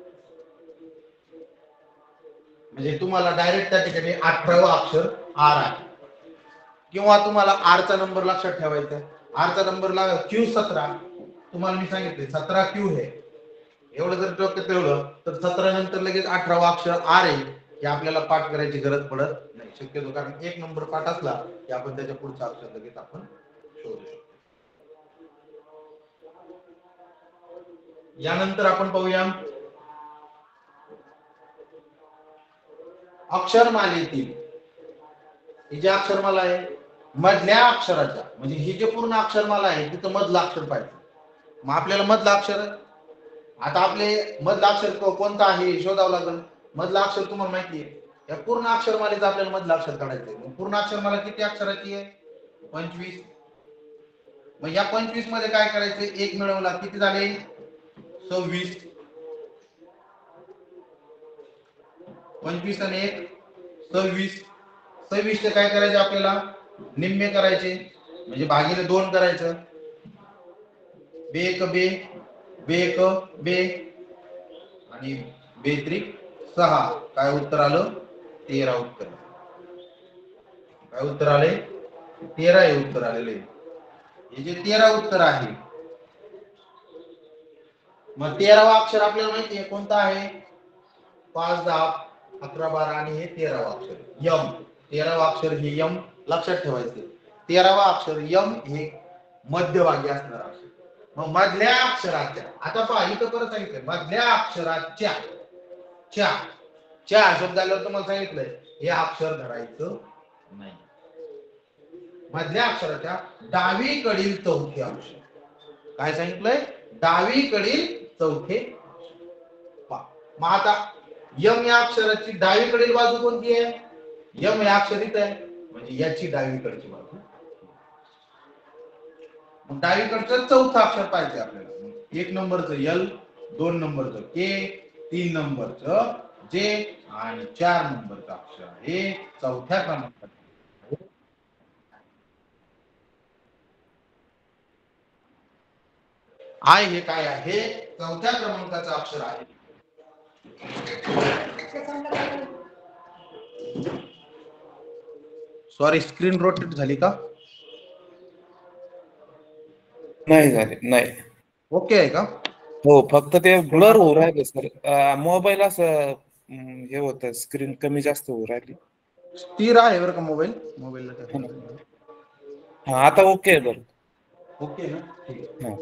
[SPEAKER 2] म्हणजे तुम्हाला डायरेक्ट त्या ठिकाणी अठरावं अक्षर आर आहे किंवा तुम्हाला आर चा नंबर लक्षात ठेवायचा आर चा नंबर लावा क्यू सतरा तुम्हाला मी सांगितले सतरा क्यू आहे एवढं जर डोक्यात ठेवलं तर सतरा नंतर लगेच अठरावं अक्षर आर आहे हे आपल्याला पाठ करायची गरज पडत नाही शक्यतो कारण एक नंबर पाठ असला की आपण त्याच्या पुढचा अक्षर लगेच आपण शोधू शकतो यानंतर आपण पाहूया अक्षरमालेतील ही जी अक्षरमाला आहे मधल्या अक्षराच्या, म्हणजे हे जे पूर्ण अक्षरमाला आहे तिथं मधलं अक्षर पाहिजे. मग आपल्याला मधलं अक्षर, आता आपले मधलं अक्षर कोणतं आहे हे शोधावं लागेल. मधलं अक्षर तुम्हाला माहिती आहे, या पूर्ण अक्षरमालेचं आपल्याला मधलं अक्षर काढायचं आहे. पूर्ण अक्षरमाला किती अक्षराची आहे? पंचवीस. मग या पंचवीस मध्ये काय करायचं, एक मिळवला किती झाले? सव्वीस. पंचवीस आणि एक सव्वीस. सव्वीसचे काय करायचे आपल्याला? निम्मे करायचे, म्हणजे भागिले दोन करायचं. बे एक बे, बे एक बे, आणि बेत्रिक सहा. काय उत्तर आलं? तेरा उत्तर. काय उत्तर आले? तेरा हे उत्तर आलेले. हे जे तेरा उत्तर आहे, मग तेरावा अक्षर आपल्याला माहिती आहे कोणता आहे? पाच दहा अकरा बारा आणि हे तेरावा अक्षर यम. तेरावा अक्षर हे यम लक्षात ठेवायचे. तेरावा अक्षर यम हे मध्यभागी असणार अक्षर. मग मधल्या अक्षराच्या, आता पहा इथं परत सांगितलंय मधल्या अक्षराच्या, च्या च्या शब्द आल्यावर तुम्हाला सांगितलंय हे अक्षर धरायचं नाही. मधल्या अक्षराच्या डावीकडील चौथे अक्षर. काय सांगितलंय? डावीकडील चौथे अक्षर. मग आता यम या अक्षराची डावीकडील बाजू कोणती आहे? यम या अक्षरीत आहे, म्हणजे याची डावीकडची बाजू. मग डावीकडचं चौथं अक्षर पाहिजे आपल्याला. एक नंबरचं यल, दोन नंबरचं के, तीन नंबरचं जे, आणि चार नंबरचं अक्षर आहे चौथ्या क्रमांकाचं आय. हे काय आहे? चौथ्या क्रमांकाचं अक्षर आहे. सॉरी, स्क्रीन रोटेट झाली का?
[SPEAKER 1] नाही झाले, नाही.
[SPEAKER 2] ओके आहे का?
[SPEAKER 1] हो, फक्त ते ब्लर होऊ राहिले सर. मोबाईल असं हे होतं, स्क्रीन कमी जास्त होऊ राहिली.
[SPEAKER 2] स्थिर आहे बरं का मोबाईल. मोबाईलला
[SPEAKER 1] हा, आता ओके आहे बरं.
[SPEAKER 2] ओके ना, ठीक आहे.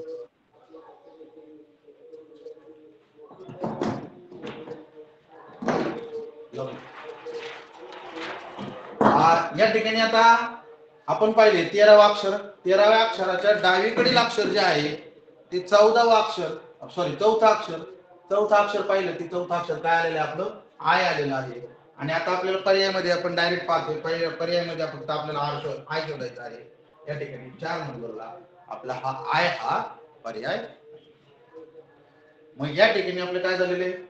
[SPEAKER 2] या ठिकाणी आता आपण पाहिले तेरावा अक्षर. तेराव्या अक्षराच्या डावीकडील अक्षर जे आहे ते चौदावा अक्षर, सॉरी चौथा अक्षर. चौथा अक्षर पाहिलं ते चौथा अक्षर काय आलेलं आहे? आपलं आय आलेलं आहे. आणि आता आपल्याला पर्यायामध्ये आपण डायरेक्ट पाहतोय, पर्यायामध्ये फक्त आपल्याला आय शोधायचा आहे. या ठिकाणी चार नंबरला आपला हा आय हा पर्याय. मग या ठिकाणी आपलं काय झालेलं आहे?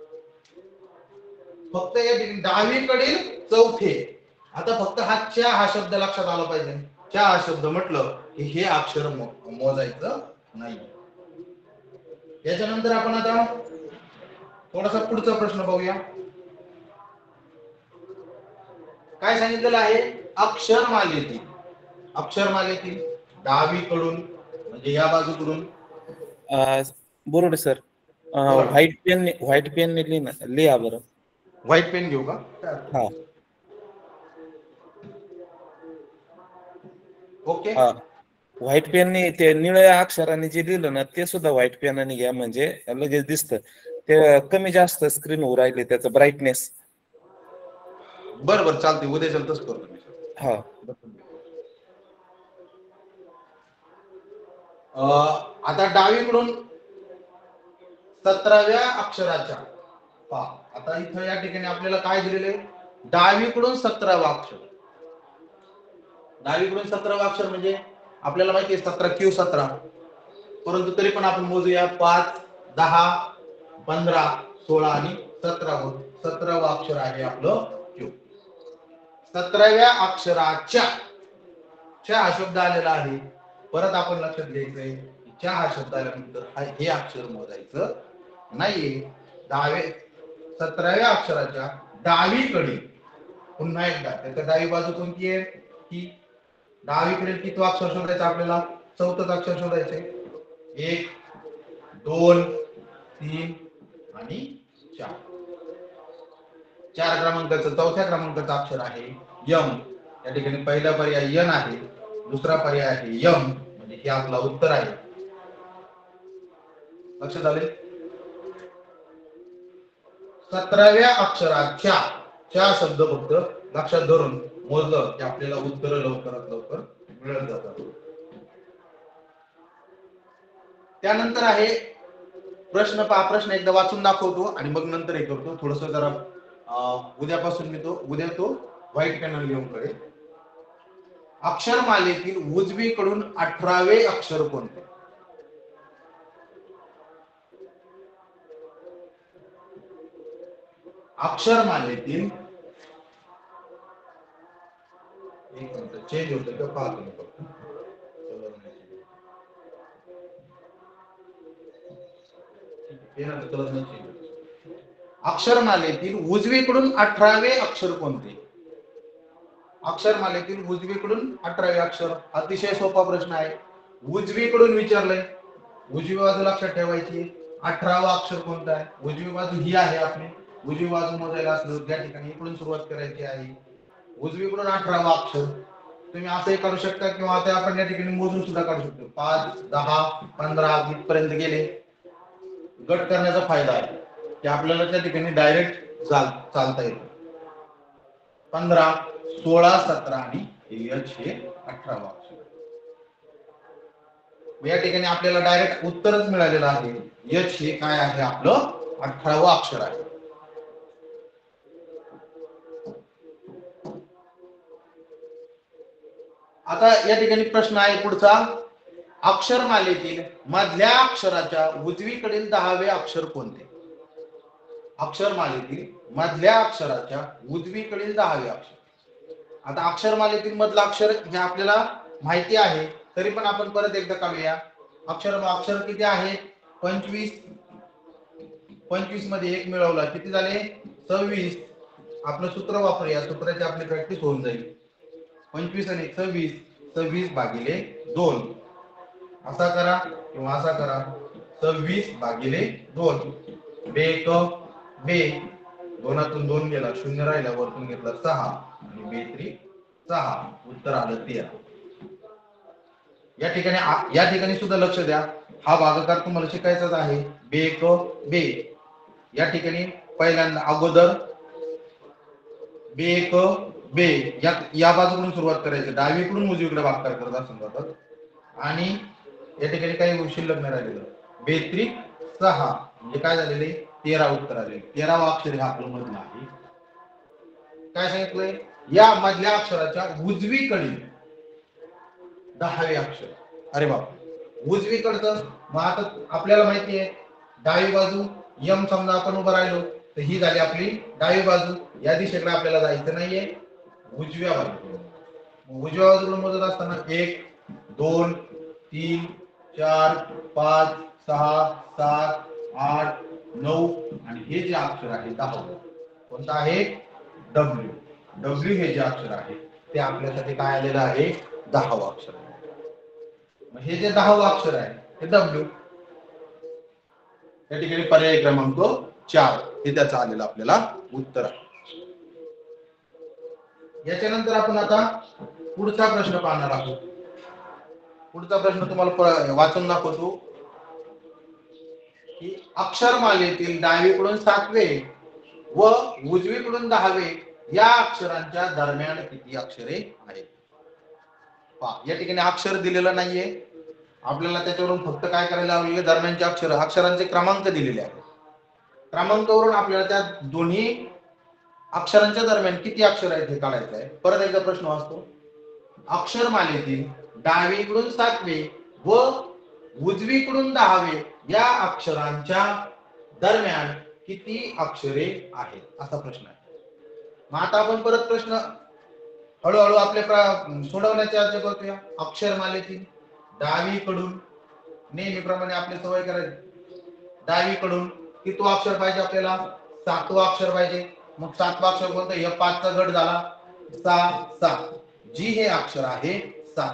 [SPEAKER 2] फक्त या ठिकाणी डावीकडील चौथे. आता फक्त हा च्या हा शब्द लक्षात आला पाहिजे. च्या हा शब्द म्हटलं की हे अक्षर मोजायचं नाही. याच्यानंतर आपण आता थोडासा पुढचा प्रश्न पाहूया. काय सांगितलेलं आहे? अक्षरमालेतील, अक्षरमालेतील डावीकडून म्हणजे या बाजूकडून.
[SPEAKER 1] बरोबर sir. White pen, white pen ने लिहा, लिहा बरं.
[SPEAKER 2] व्हाईट पेन घेऊ का?
[SPEAKER 1] हा,
[SPEAKER 2] ओके.
[SPEAKER 1] हा, व्हाईट पेनने ते निळ्या अक्षराने जे लिहिलं ना ते सुद्धा व्हाईट पेनाने घ्या, म्हणजे लगेच दिसतं. ते कमी जास्त स्क्रीन होऊ राहिले, त्याचं ब्राईटनेस.
[SPEAKER 2] बरं बरं, चालते. उद्या चल तसं करतो मी.
[SPEAKER 1] हा,
[SPEAKER 2] आता डावीकडून सतराव्या अक्षराच्या पहा. आता इथं या ठिकाणी आपल्याला काय दिलेले? डावीकडून सतरावा अक्षर. डावीकडून सतरावा अक्षर म्हणजे आपल्याला माहिती आहे सतरा क्यू सतरा, परंतु तरी पण आपण मोजूया. पाच, दहा, पंधरा, सोळा आणि सतरा. सतरावा अक्षर आहे आपलं क्यू. सतराव्या अक्षराच्या च्या हा शब्द आलेला आहे. परत आपण लक्षात घ्यायचंय च्या हा शब्द आल्यानंतर हे अक्षर मोजायचं नाहीये. दहावे सतराव्या अक्षराच्या डावीकडे पुन्हा एकदा त्याच्या डावी बाजू कोणती आहे? की डावीकडे किती अक्षर शोधायचं आपल्याला? चौथं अक्षर शोधायचे. एक, दोन, तीन आणि चार. चार क्रमांकाचं चौथ्या क्रमांकाचं अक्षर आहे यम. या ठिकाणी पहिला पर्याय यन आहे, दुसरा पर्याय आहे यम, म्हणजे हे आपला उत्तर आहे. लक्षात आले? सतराव्या अक्षराच्या च्या शब्द फक्त लक्षात धरून मोजलं की आपल्याला उत्तर लवकरात लवकर मिळत जातात. त्यानंतर आहे प्रश्न पहा. प्रश्न एकदा वाचून दाखवतो आणि मग नंतर हे करतो थोडस जरा उद्यापासून मी तो उद्या तो व्हाईट पेन लिहून करेल. अक्षरमालेतील उजवीकडून अठरावे अक्षर कोणते? अक्षरमालेतील एक मिनिट चेंज होतं का पाहतो मी फक्त. अक्षरमालेतील उजवीकडून अठरावे अक्षर कोणते? अक्षरमालेतील उजवीकडून अठरावे अक्षर. अतिशय सोपा प्रश्न आहे. उजवीकडून विचारलंय, उजवी बाजू लक्षात ठेवायची. अठरावा अक्षर कोणता आहे? उजवी बाजू ही आहे आपली. उजवी बाजू मोजायला असलं त्या ठिकाणी इकडून सुरुवात करायची आहे. उजवीकडून अठरावा अक्षर तुम्ही असंही काढू शकता किंवा आता आपण या ठिकाणी मोजून सुद्धा काढू शकतो. पाच, दहा, पंधरा इथपर्यंत गेले. गट करण्याचा फायदा आहे की आपल्याला त्या ठिकाणी डायरेक्ट चालता येतं. पंधरा, सोळा, सतरा आणि एच हे अठरावा अक्षर. या ठिकाणी आपल्याला डायरेक्ट उत्तरच मिळालेलं आहे. एच हे काय आहे? आपलं अठरावं अक्षर आहे. आता या ठिकाणी प्रश्न आहे पुढचा. अक्षरमालेतील मधल्या अक्षराच्या उजवीकडील दहावे अक्षर कोणते? अक्षरमालेतील मधल्या अक्षराच्या उजवीकडील दहावे अक्षर. आता अक्षरमालेतील मधलं अक्षर हे आपल्याला माहिती आहे, तरी पण आपण परत एकदा काढूया. अक्षर अक्षर किती आहे? पंचवीस. पंचवीस मध्ये एक मिळवला किती झाले? सव्वीस. आपलं सूत्र वापरूया, सूत्राची आपली प्रॅक्टिस होऊन जाईल. पंचवीस आणि सव्वीस, सव्वीस भागिले दोन असा करा किंवा असा करा. सव्वीस भागिले दोन. बे एक बे, दोनातून दोन गेला, शून्य राहिला, वरतून घेतला सहा आणि बे त्रिक सहा. उत्तर आलं तेरा. या ठिकाणी या ठिकाणी सुद्धा लक्ष द्या. हा भागाकार तुम्हाला शिकायचाच आहे. बे एक बे. या ठिकाणी पहिल्यांदा अगोदर बे एक बे या या बाजूकडून सुरुवात करायची. डावीकडून उजवीकडे भागाकार करत असतात आणि या ठिकाणी काही शिल्लक नाही राहिलेलं. बे त्रिक सहा म्हणजे काय झालेले? तेरा उत्तर आले. तेरावा अक्षर हा आपलं मधलं आहे. काय सांगितलंय? या मधल्या अक्षराच्या उजवीकडील दहावे अक्षर. अरे बाप, उजवीकडचं. मग आता आपल्याला माहिती आहे डावी बाजू यम समजा आपण उभं राहिलो तर ही झाली आपली डावी बाजू. या दिशेकडे आपल्याला जायचं नाहीये, उजव्या बाजूकडे. उजव्या बाजूकडून मोजत असताना एक, दोन, तीन, चार, पाच, सहा, सात, आठ, नऊ आणि हे जे अक्षर आहे दहावं. कोणतं आहे? डब्ल्यू. डब्ल्यू हे जे अक्षर आहे ते आपल्यासाठी काय आलेलं आहे? दहावं अक्षर आहे. मग हे जे दहावं अक्षर आहे ते डब्ल्यू. या ठिकाणी पर्याय क्रमांक चार हे त्याचं आलेलं आपल्याला उत्तर आहे. याच्यानंतर आपण आता पुढचा प्रश्न पाहणार आहोत. पुढचा प्रश्न तुम्हाला वाचून दाखवतो की अक्षरमालेतील डावीकडून सातवे व उजवीकडून दहावे या अक्षरांच्या दरम्यान किती अक्षरे आहेत? पहा, या ठिकाणी अक्षर दिलेलं नाहीये आपल्याला. त्याच्यावरून फक्त काय करायला लावलेले? दरम्यानचे अक्षर, अक्षरांचे क्रमांक दिलेले आहेत. क्रमांकावरून आपल्याला त्या दोन्ही अक्षरांच्या दरम्यान किती अक्षर आहेत हे काढायचं आहे. परत एकदा प्रश्न वाचतो. अक्षरमालेतील डावीकडून सातवे व उजवीकडून दहावे या अक्षरांच्या दरम्यान किती अक्षरे आहेत? असा प्रश्न आहे. मग आता आपण परत प्रश्न हळूहळू आपल्या सोडवण्याची चर्चा करूया. अक्षरमालेतील डावीकडून नेहमीप्रमाणे आपली सवय करायची. डावीकडून किती अक्षर पाहिजे आपल्याला? सातवा अक्षर पाहिजे. मग सातवा अक्षर कोणतं? हे पाचचा गट झाला. सहा सात. जी हे अक्षर आहे सात.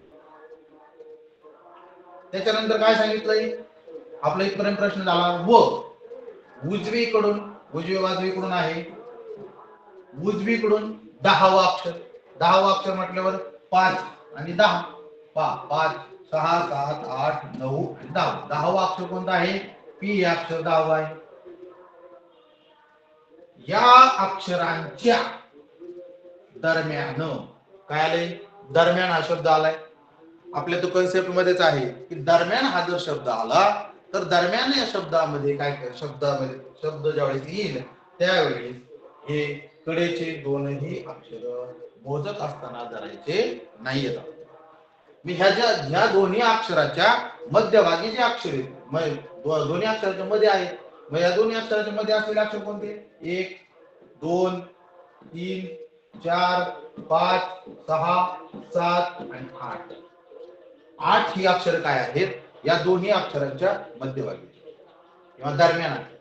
[SPEAKER 2] त्याच्यानंतर काय सांगितलंय? आपला इथपर्यंत प्रश्न झाला. व उजवीकडून, उजवी बाजूकडून आहे, उजवीकडून दहावा अक्षर. दहावा अक्षर म्हटल्यावर पाच आणि दहा. पहा, पाच, सहा, सात, आठ, नऊ आणि दहा. दहावा अक्षर कोणता आहे? पी हे अक्षर दहावा आहे. या अक्षरांच्या दरम्यान. काय आलंय? दरम्यान हा शब्द आलाय. आपल्या तो कन्सेप्ट मध्येच आहे की दरम्यान हा जर शब्द आला तर दरम्यान या शब्दामध्ये काय शब्दामध्ये शब्द ज्यावेळेस येईल त्यावेळी हे कडेचे दोनही अक्षर मोजत असताना धरायचे नाहीयेत. मी ह्या ज्या ह्या दोन्ही अक्षराच्या मध्यभागी जे अक्षर आहेत दोन्ही अक्षराच्या मध्ये आहेत, मग या दोन्ही अक्षराच्या मध्ये असलेले अक्षर कोणते? एक, दोन, तीन, चार, पाच, सहा, सात आणि आठ. आठ ही अक्षर काय आहेत? या दोन्ही अक्षरांच्या मध्यभागी किंवा दरम्यान आहे.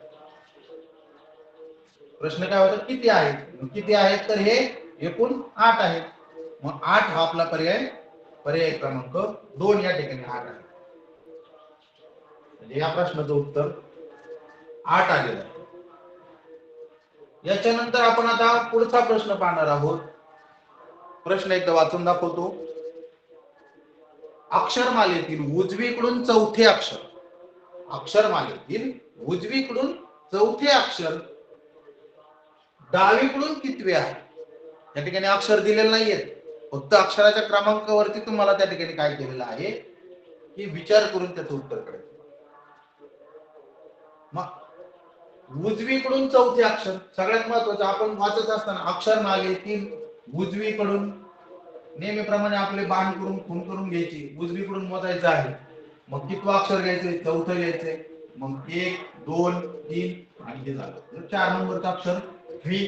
[SPEAKER 2] प्रश्न काय होता? किती आहेत? किती आहेत? तर हे एकूण आठ आहेत. मग आठ हा आपला पर्याय पर्याय क्रमांक दोन या ठिकाणी आठ आहे. म्हणजे या प्रश्नाचं उत्तर आठ आलेलं आहे. याच्यानंतर आपण आता पुढचा प्रश्न पाहणार आहोत. प्रश्न एकदा वाचून दाखवतो. अक्षरमालेतील उजवीकडून चौथे अक्षर अक्षरमालेतील उजवीकडून चौथे अक्षर डावीकडून कितवे आहे? त्या ठिकाणी अक्षर दिलेले नाहीयेत, फक्त अक्षराच्या क्रमांकावरती तुम्हाला त्या ठिकाणी काय केलेलं आहे की विचार करून त्याचं उत्तर करायचं. मग उजवीकडून चौथे अक्षर सगळ्यात महत्वाचं. आपण वाचत असताना अक्षरमालेतील उजवीकडून नेहमीप्रमाणे आपले बाण करून खून करून घ्यायची. उजवीकडून मोजायचं आहे. मग कितवं अक्षर घ्यायचंय? चौथं घ्यायचंय. मग एक, दोन, तीन आणि हे झालं चार नंबरचं अक्षर व्ही.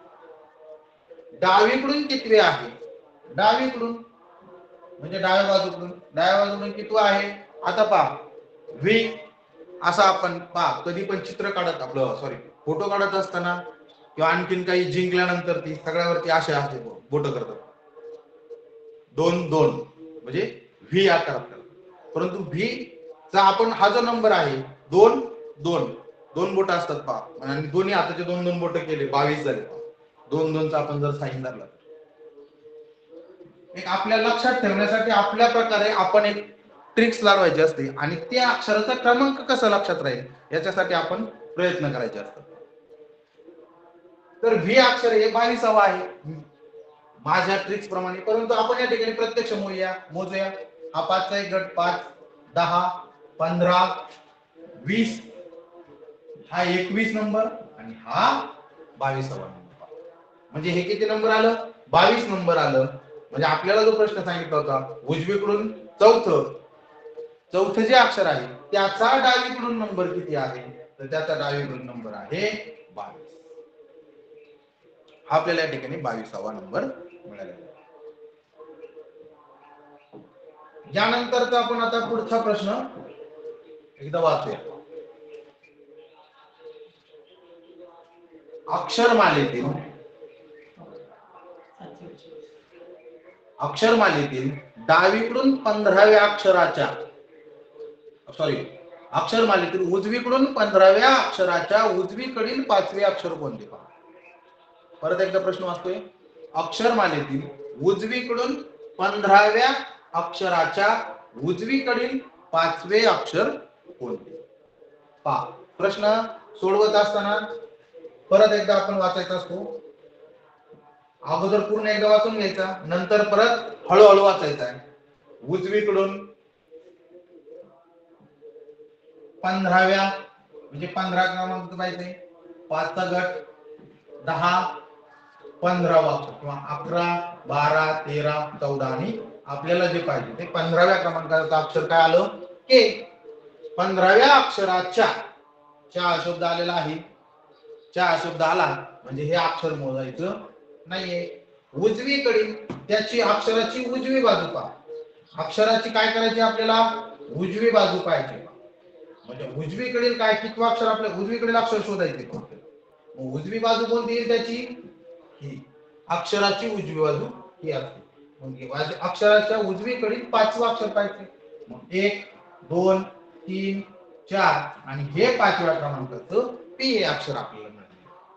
[SPEAKER 2] डावीकडून कितवे आहे? डावीकडून म्हणजे डाव्या बाजूकडून. डाव्या बाजूकडून कितवं आहे? आता पहा व्ही असं आपण पहा कधी पण चित्र काढत आपलं सॉरी फोटो काढत असताना किंवा आणखीन काही जिंकल्यानंतर ती सगळ्यावरती असे असे बोट करतात. दोन दोन म्हणजे व्ही आकार आपल्याला. परंतु व्ही चा आपण हा जो नंबर आहे दोन दोन दोन बोट असतात पहा आणि दोन्ही हाताचे दोन दोन बोट केले बावीस झाले. दोन दोनचा आपण जर साइन धरला एक आपल्या लक्षात ठेवण्यासाठी आपल्या प्रकारे आपण एक ट्रिक्स लावायची असते आणि त्या अक्षराचा क्रमांक कसा लक्षात राहील याच्यासाठी आपण प्रयत्न करायचे असतात. तर व्ही अक्षर हे बावीसावा आहे माझ्या ट्रिक्स प्रमाणे. परंतु आपण या ठिकाणी प्रत्यक्ष मोजूया मोजूया हा पाचचा एक गट पाच, दहा, पंधरा, वीस. हा एकवीस नंबर आणि हा बावीसावा नंबर. म्हणजे हे किती नंबर आलं? बावीस नंबर आलं. म्हणजे आपल्याला जो प्रश्न सांगितला होता उजवीकडून चौथं चौथं जे अक्षर आहे त्याचा डावीकडून नंबर किती आहे? तर त्याचा डावीकडून नंबर आहे बावीस. आपल्याला या ठिकाणी बावीसावा नंबर मिळाला. यानंतरचा आपण आता पुढचा प्रश्न एकदा वाचूया. अक्षरमालेतील अक्षरमालेतील डावीकडून पंधराव्या अक्षराच्या सॉरी अक्षरमालेतील उजवीकडून पंधराव्या अक्षराच्या उजवीकडील पाचवे अक्षर कोणते? पहा परत एकदा प्रश्न वाचतोय. अक्षरमालेतील उजवीकडून पंधराव्या अक्षराच्या उजवीकडील पाचवे अक्षर कोणते? पहा प्रश्न सोडवत असताना परत एकदा आपण वाचायचा असतो. अगोदर पूर्ण एकदा वाचून घ्यायचा नंतर परत हळूहळू वाचायचा आहे. उजवीकडून पंधराव्या म्हणजे पंधरा क्रमांक पाहिजे. पाचचा गट दहा, पंधरावा किंवा अकरा, बारा, तेरा, चौदा आणि आपल्याला जे पाहिजे ते पंधराव्या क्रमांकाचं अक्षर काय आलं? के. पंधराव्या अक्षराच्या च्या शब्द आलेला आहे. च्या शब्द आला म्हणजे हे अक्षर मोजायचं नाहीये. उजवीकडील त्याची अक्षराची उजवी बाजू पहा. अक्षराची काय करायची आपल्याला? उजवी बाजू पाहायची. म्हणजे उजवीकडील काय कितवा अक्षर आपल्या उजवीकडील अक्षर शोधायचे. मग उजवी बाजू कोणती येईल त्याची? ही अक्षराची उजवी बाजू ही असते. मग अक्षराच्या उजवीकडील पाचवा अक्षर पाहिजे. मग एक, दोन, तीन, चार आणि हे पाचव्या क्रमांकाचं पी हे अक्षर आपल्याला मिळाले.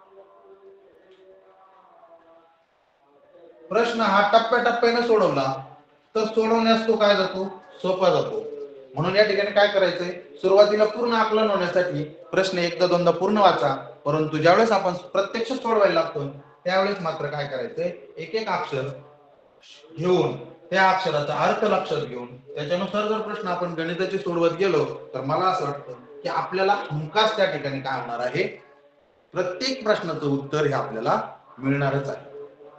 [SPEAKER 2] प्रश्न हा टप्प्याटप्प्याने सोडवला तर सोडवण्यास तो काय जातो? सोपा जातो. म्हणून या ठिकाणी काय करायचंय सुरुवातीला पूर्ण आकलन होण्यासाठी प्रश्न एकदा दोनदा पूर्ण वाचा. परंतु ज्यावेळेस आपण प्रत्यक्ष सोडवायला लागतो त्यावेळेस मात्र काय करायचंय, एक एक अक्षर घेऊन त्या अक्षराचा अर्थ लक्षात घेऊन त्याच्यानुसार जर प्रश्न आपण गणिताचे सोडवत गेलो तर मला असं वाटतं की आपल्याला हमखास त्या ठिकाणी काय होणार आहे, प्रत्येक प्रश्नाचं उत्तर हे आपल्याला मिळणारच आहे.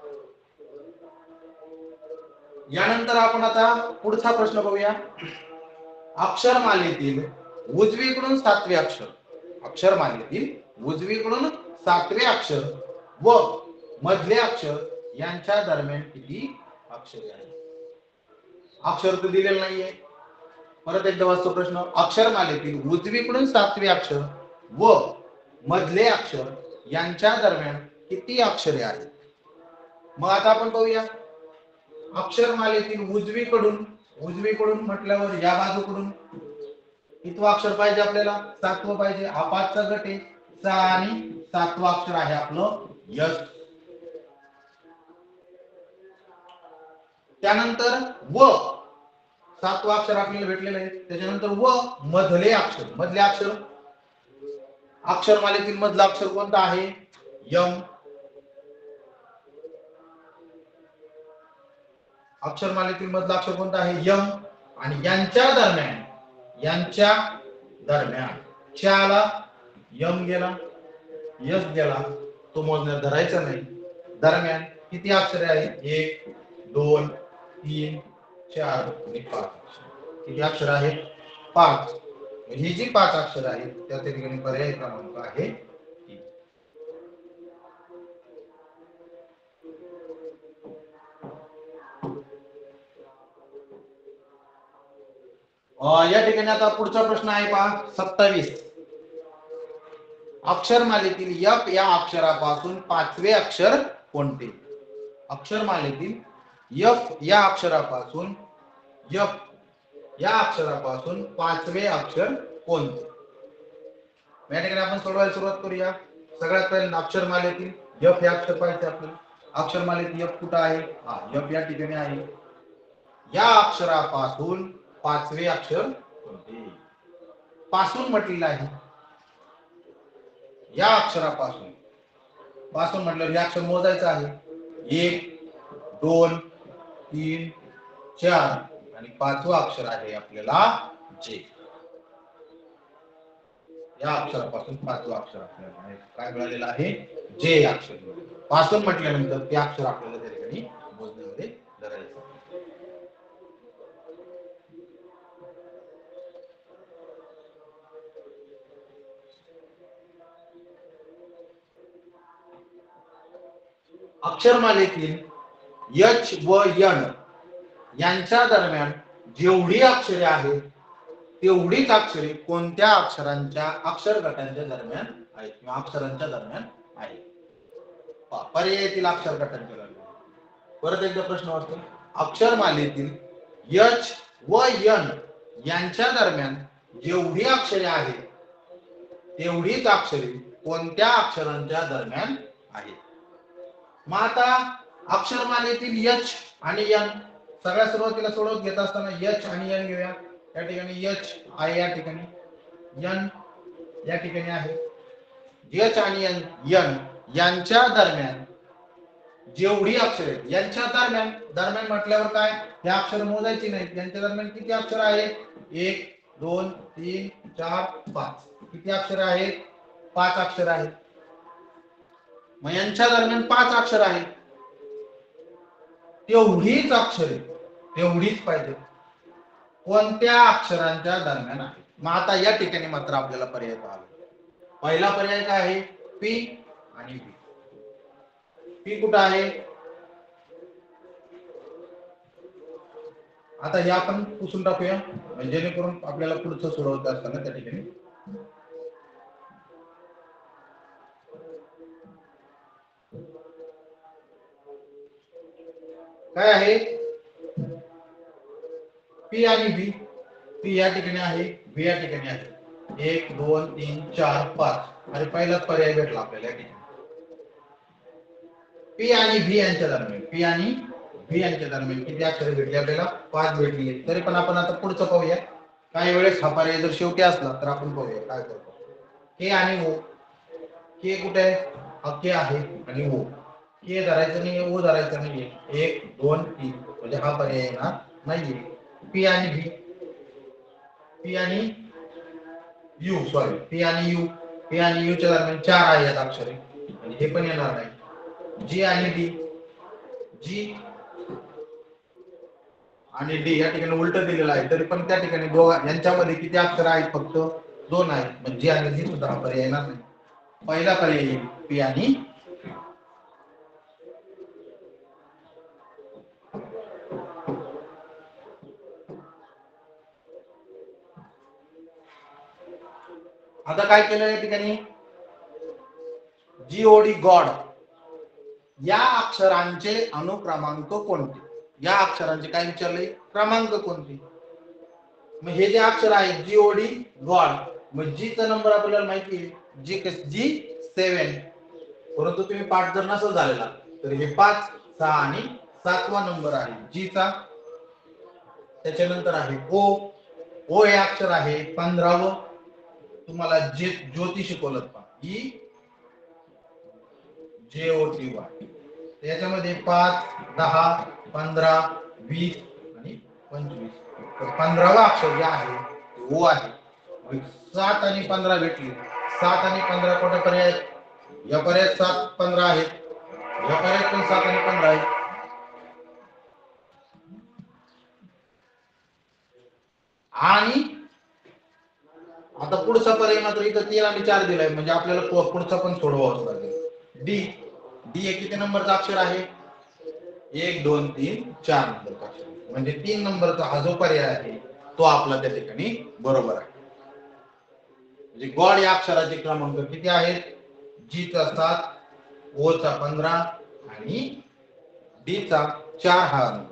[SPEAKER 2] यानंतर आपण आता पुढचा प्रश्न बघूया. अक्षरमालेतील उजवीकडून सातवे अक्षर, अक्षरमालेतील उजवीकडून सातवे अक्षर व मधले अक्षर यांच्या दरम्यान किती अक्षरे आहेत? अक्षर तर दिलेलं नाहीये. परत एकदा वाचतो प्रश्न. अक्षरमालेतील उजवीकडून सातवे अक्षर व मधले अक्षर यांच्या दरम्यान किती अक्षरे आहेत? मग आता आपण पाहूया. अक्षरमालेतील उजवीकडून, उजवीकडून म्हटल्यावर या बाजूकडून कितवं अक्षर पाहिजे आपल्याला? सातवं पाहिजे. हा पाचचा गट आहे. सहा आणि सातवं अक्षर आहे आपलं यश. त्यानंतर व सातवं अक्षर आपल्याला भेटलेलं आहे. त्याच्यानंतर व मधले अक्षर, मधले अक्षर अक्षरमालेतील मधला अक्षर कोणता आहे? यम. अक्षरमालेतील मधला अक्षर कोणता आहे? यम. आणि यांच्या दरम्यान, यांच्या दरम्यान च्याला यम गेला, यस गेला, तो मोजण्यात धरायचा नाही. दरम्यान किती अक्षरे आहेत? एक, दोन, तीन, चार आणि पाच. किती अक्षर आहेत? पाच. ही जी पाच अक्षर आहेत त्या ठिकाणी पर्याय क्रमांक आहे. या ठिकाणी आता पुढचा प्रश्न आहे पहा सत्तावीस. अक्षरमालेतील यप या अक्षरापासून पाचवे अक्षर कोणते? अक्षरमालेतील यफ या अक्षरापासून, यफ या अक्षरापासून पाचवे अक्षर कोणते? या ठिकाणी आपण सोडवायला सुरुवात करूया. सगळ्यात पहिले अक्षरमालेतील यफ हे अक्षर पाहिजे आपल्याला. अक्षरमालेतील यफ कुठं आहे? हा यफ या ठिकाणी आहे. या अक्षरापासून पाचवे अक्षर कोणते? पासून म्हटलेलं आहे. या अक्षरापासून, पासून म्हटल्यावर हे अक्षर मोजायचं आहे. एक, दोन, तीन, चार आणि पाचवं अक्षर आहे आपल्याला जे. या अक्षरापासून पाचवं अक्षर आपल्याला काय मिळालेलं आहे? जे अक्षर. पासून म्हटल्यानंतर ते अक्षर आपल्याला त्या ठिकाणी मोजण्यामध्ये धरायचं. अक्षरमालेतील यच व यन यांच्या दरम्यान जेवढी अक्षरे आहेत तेवढीच अक्षरे कोणत्या अक्षरांच्या अक्षर गटांच्या दरम्यान आहेत किंवा अक्षरांच्या दरम्यान आहेत? पर्यायातील अक्षर गटांच्या दरम्यान. परत एकदा प्रश्न वाचतो. अक्षरमालेतील यच व यन यांच्या दरम्यान जेवढी अक्षरे आहेत तेवढीच अक्षरे कोणत्या अक्षरांच्या दरम्यान आहेत? मग आता अक्षरमालेतील यच आणि यन सगळ्या सुरुवातीला सोडवत घेत असताना यच आणि यन घेऊया. या ठिकाणी यच आहे, या ठिकाणी यन या ठिकाणी आहे. यच आणि यन यन यांच्या दरम्यान जेवढी अक्षरे, यांच्या दरम्यान, दरम्यान म्हटल्यावर काय? हे अक्षर मोजायची नाहीत. यांच्या दरम्यान किती अक्षर आहेत? एक, दोन, तीन, चार, पाच. किती अक्षर आहेत? पाच अक्षर आहेत. मग यांच्या दरम्यान पाच अक्षर आहेत. तेवढीच अक्षरे, तेवढीच पाहिजे कोणत्या अक्षरांच्या दरम्यान आहे? मग आता या ठिकाणी मात्र आपल्याला पर्याय पाहावा. पहिला पर्याय काय आहे? पी आणि बी. पी कुठं आहे? आता हे आपण पुसून टाकूया जेणेकरून आपल्याला पुढचं सोडवत असताना त्या ठिकाणी काय आहे? पी आणि बी. पी या ठिकाणी आहे, बी या ठिकाणी आहे. एक, दोन, तीन, चार, पाच. अरे पहिलाच पर्याय भेटला आपल्याला या ठिकाणी. पी आणि बी यांच्या दरम्यान, पी आणि बी यांच्या दरम्यान किती अक्षरे भेटली आपल्याला? पाच भेटली. तरी पण आपण आता पुढचं पाहूया. काही वेळेस हा पर्याय जर शेवटी असला तर आपण पाहूया काय करतो. के आणि ओ. के कुठे आहे? हा के आहे आणि ओ. के धरायचं नाहीये, ओ धरायचं नाहीये. एक दोन तीन म्हणजे हा पर्याय येणार नाहीये. पी आणि बी, पी आणि यू सॉरी पी आणि यू, पी आणि यू च्या दरम्यान चार आहेत अक्षरे आणि हे पण येणार नाही. जी आणि डी, जी आणि डी या ठिकाणी उलट दिलेलं आहे तरी पण त्या ठिकाणी दोघा यांच्यामध्ये किती अक्षर आहेत? फक्त दोन आहेत. म्हणजे जी आणि डी सुद्धा हा पर्याय येणार नाही. पहिला पर्याय पी आणि आता काय केलं या ठिकाणी? जीओडी गॉड या अक्षरांचे अनुक्रमांक कोणते? या अक्षरांचे काय विचारले? क्रमांक कोणते? मग हे जे अक्षर आहे जीओडी गॉड, मग जी चा नंबर आपल्याला माहिती आहे जी जी सेवन, परंतु तुम्ही पाठ जर नसेल झालेला तर हे पाच, सहा आणि सातवा नंबर आहे जी चा. त्याच्यानंतर आहे ओ, ओ हे अक्षर आहे पंधरावं. तुम्हाला जे ज्योती शिकवलं पहा ई जे ओ टी वाय, त्याच्यामध्ये पाच, दहा, पंधरा, वीस आणि पंचवीस. तर पंधरावा अक्षर जे आहे ते ओ आहे. सात आणि पंधरा भेटली. सात आणि पंधरा कोणत्या पर्याय? या पर्यायात सात पंधरा आहेत, या पर्यायात पण सात आणि पंधरा आहेत. आणि आता पुढचा पर्याय मात्र इथं तीन आणि चार दिलाय म्हणजे आपल्याला पुढचा पण सोडवावा लागेल. डी, डी हे किती नंबरचा अक्षर आहे? एक दोन तीन चार नंबरचा अक्षर, म्हणजे तीन नंबरचा हा जो पर्याय आहे तो आपला त्या ठिकाणी बरोबर आहे. म्हणजे गॉड या अक्षराचे क्रमांक किती आहेत? जी चा सात, ओ चा पंधरा आणि डी चा चार हा नंबर.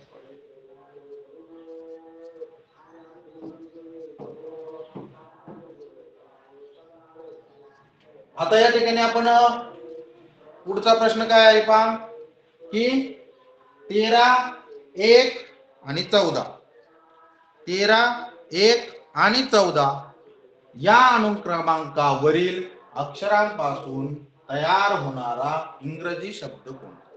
[SPEAKER 2] आता या ठिकाणी आपण पुढचा प्रश्न काय आहे पहा की तेरा, एक आणि चौदा, तेरा, एक आणि चौदा या अनुक्रमांकावरील अक्षरांपासून तयार होणारा इंग्रजी शब्द कोणता?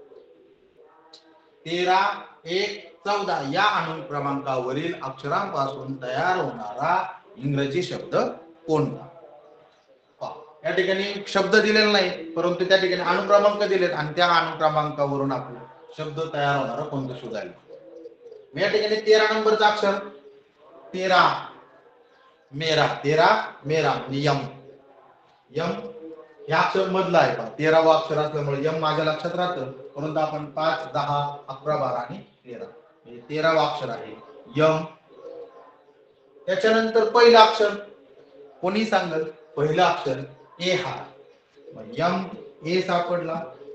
[SPEAKER 2] तेरा, एक, चौदा या अनुक्रमांकावरील अक्षरांपासून तयार होणारा इंग्रजी शब्द कोणता? या ठिकाणी शब्द दिलेला नाही परंतु त्या ठिकाणी अनुक्रमांक दिलेत आणि त्या अनुक्रमांकावरून आपण शब्द तयार होणारा कोणतं शोधायला. या ठिकाणी तेरा नंबरचा अक्षर तेरा, मेरा, तेरा मेरा म्हणजे यम. यम हे अक्षर मधलं आहे पहा, तेरावं अक्षर असल्यामुळे यम माझ्या लक्षात राहतं. परंतु आपण पाच, दहा, अकरा, बारा आणि तेरा म्हणजे तेरावं अक्षर आहे यम. त्याच्यानंतर पहिलं अक्षर कोणी सांगल? पहिलं अक्षर ए हा यम ए सापडला.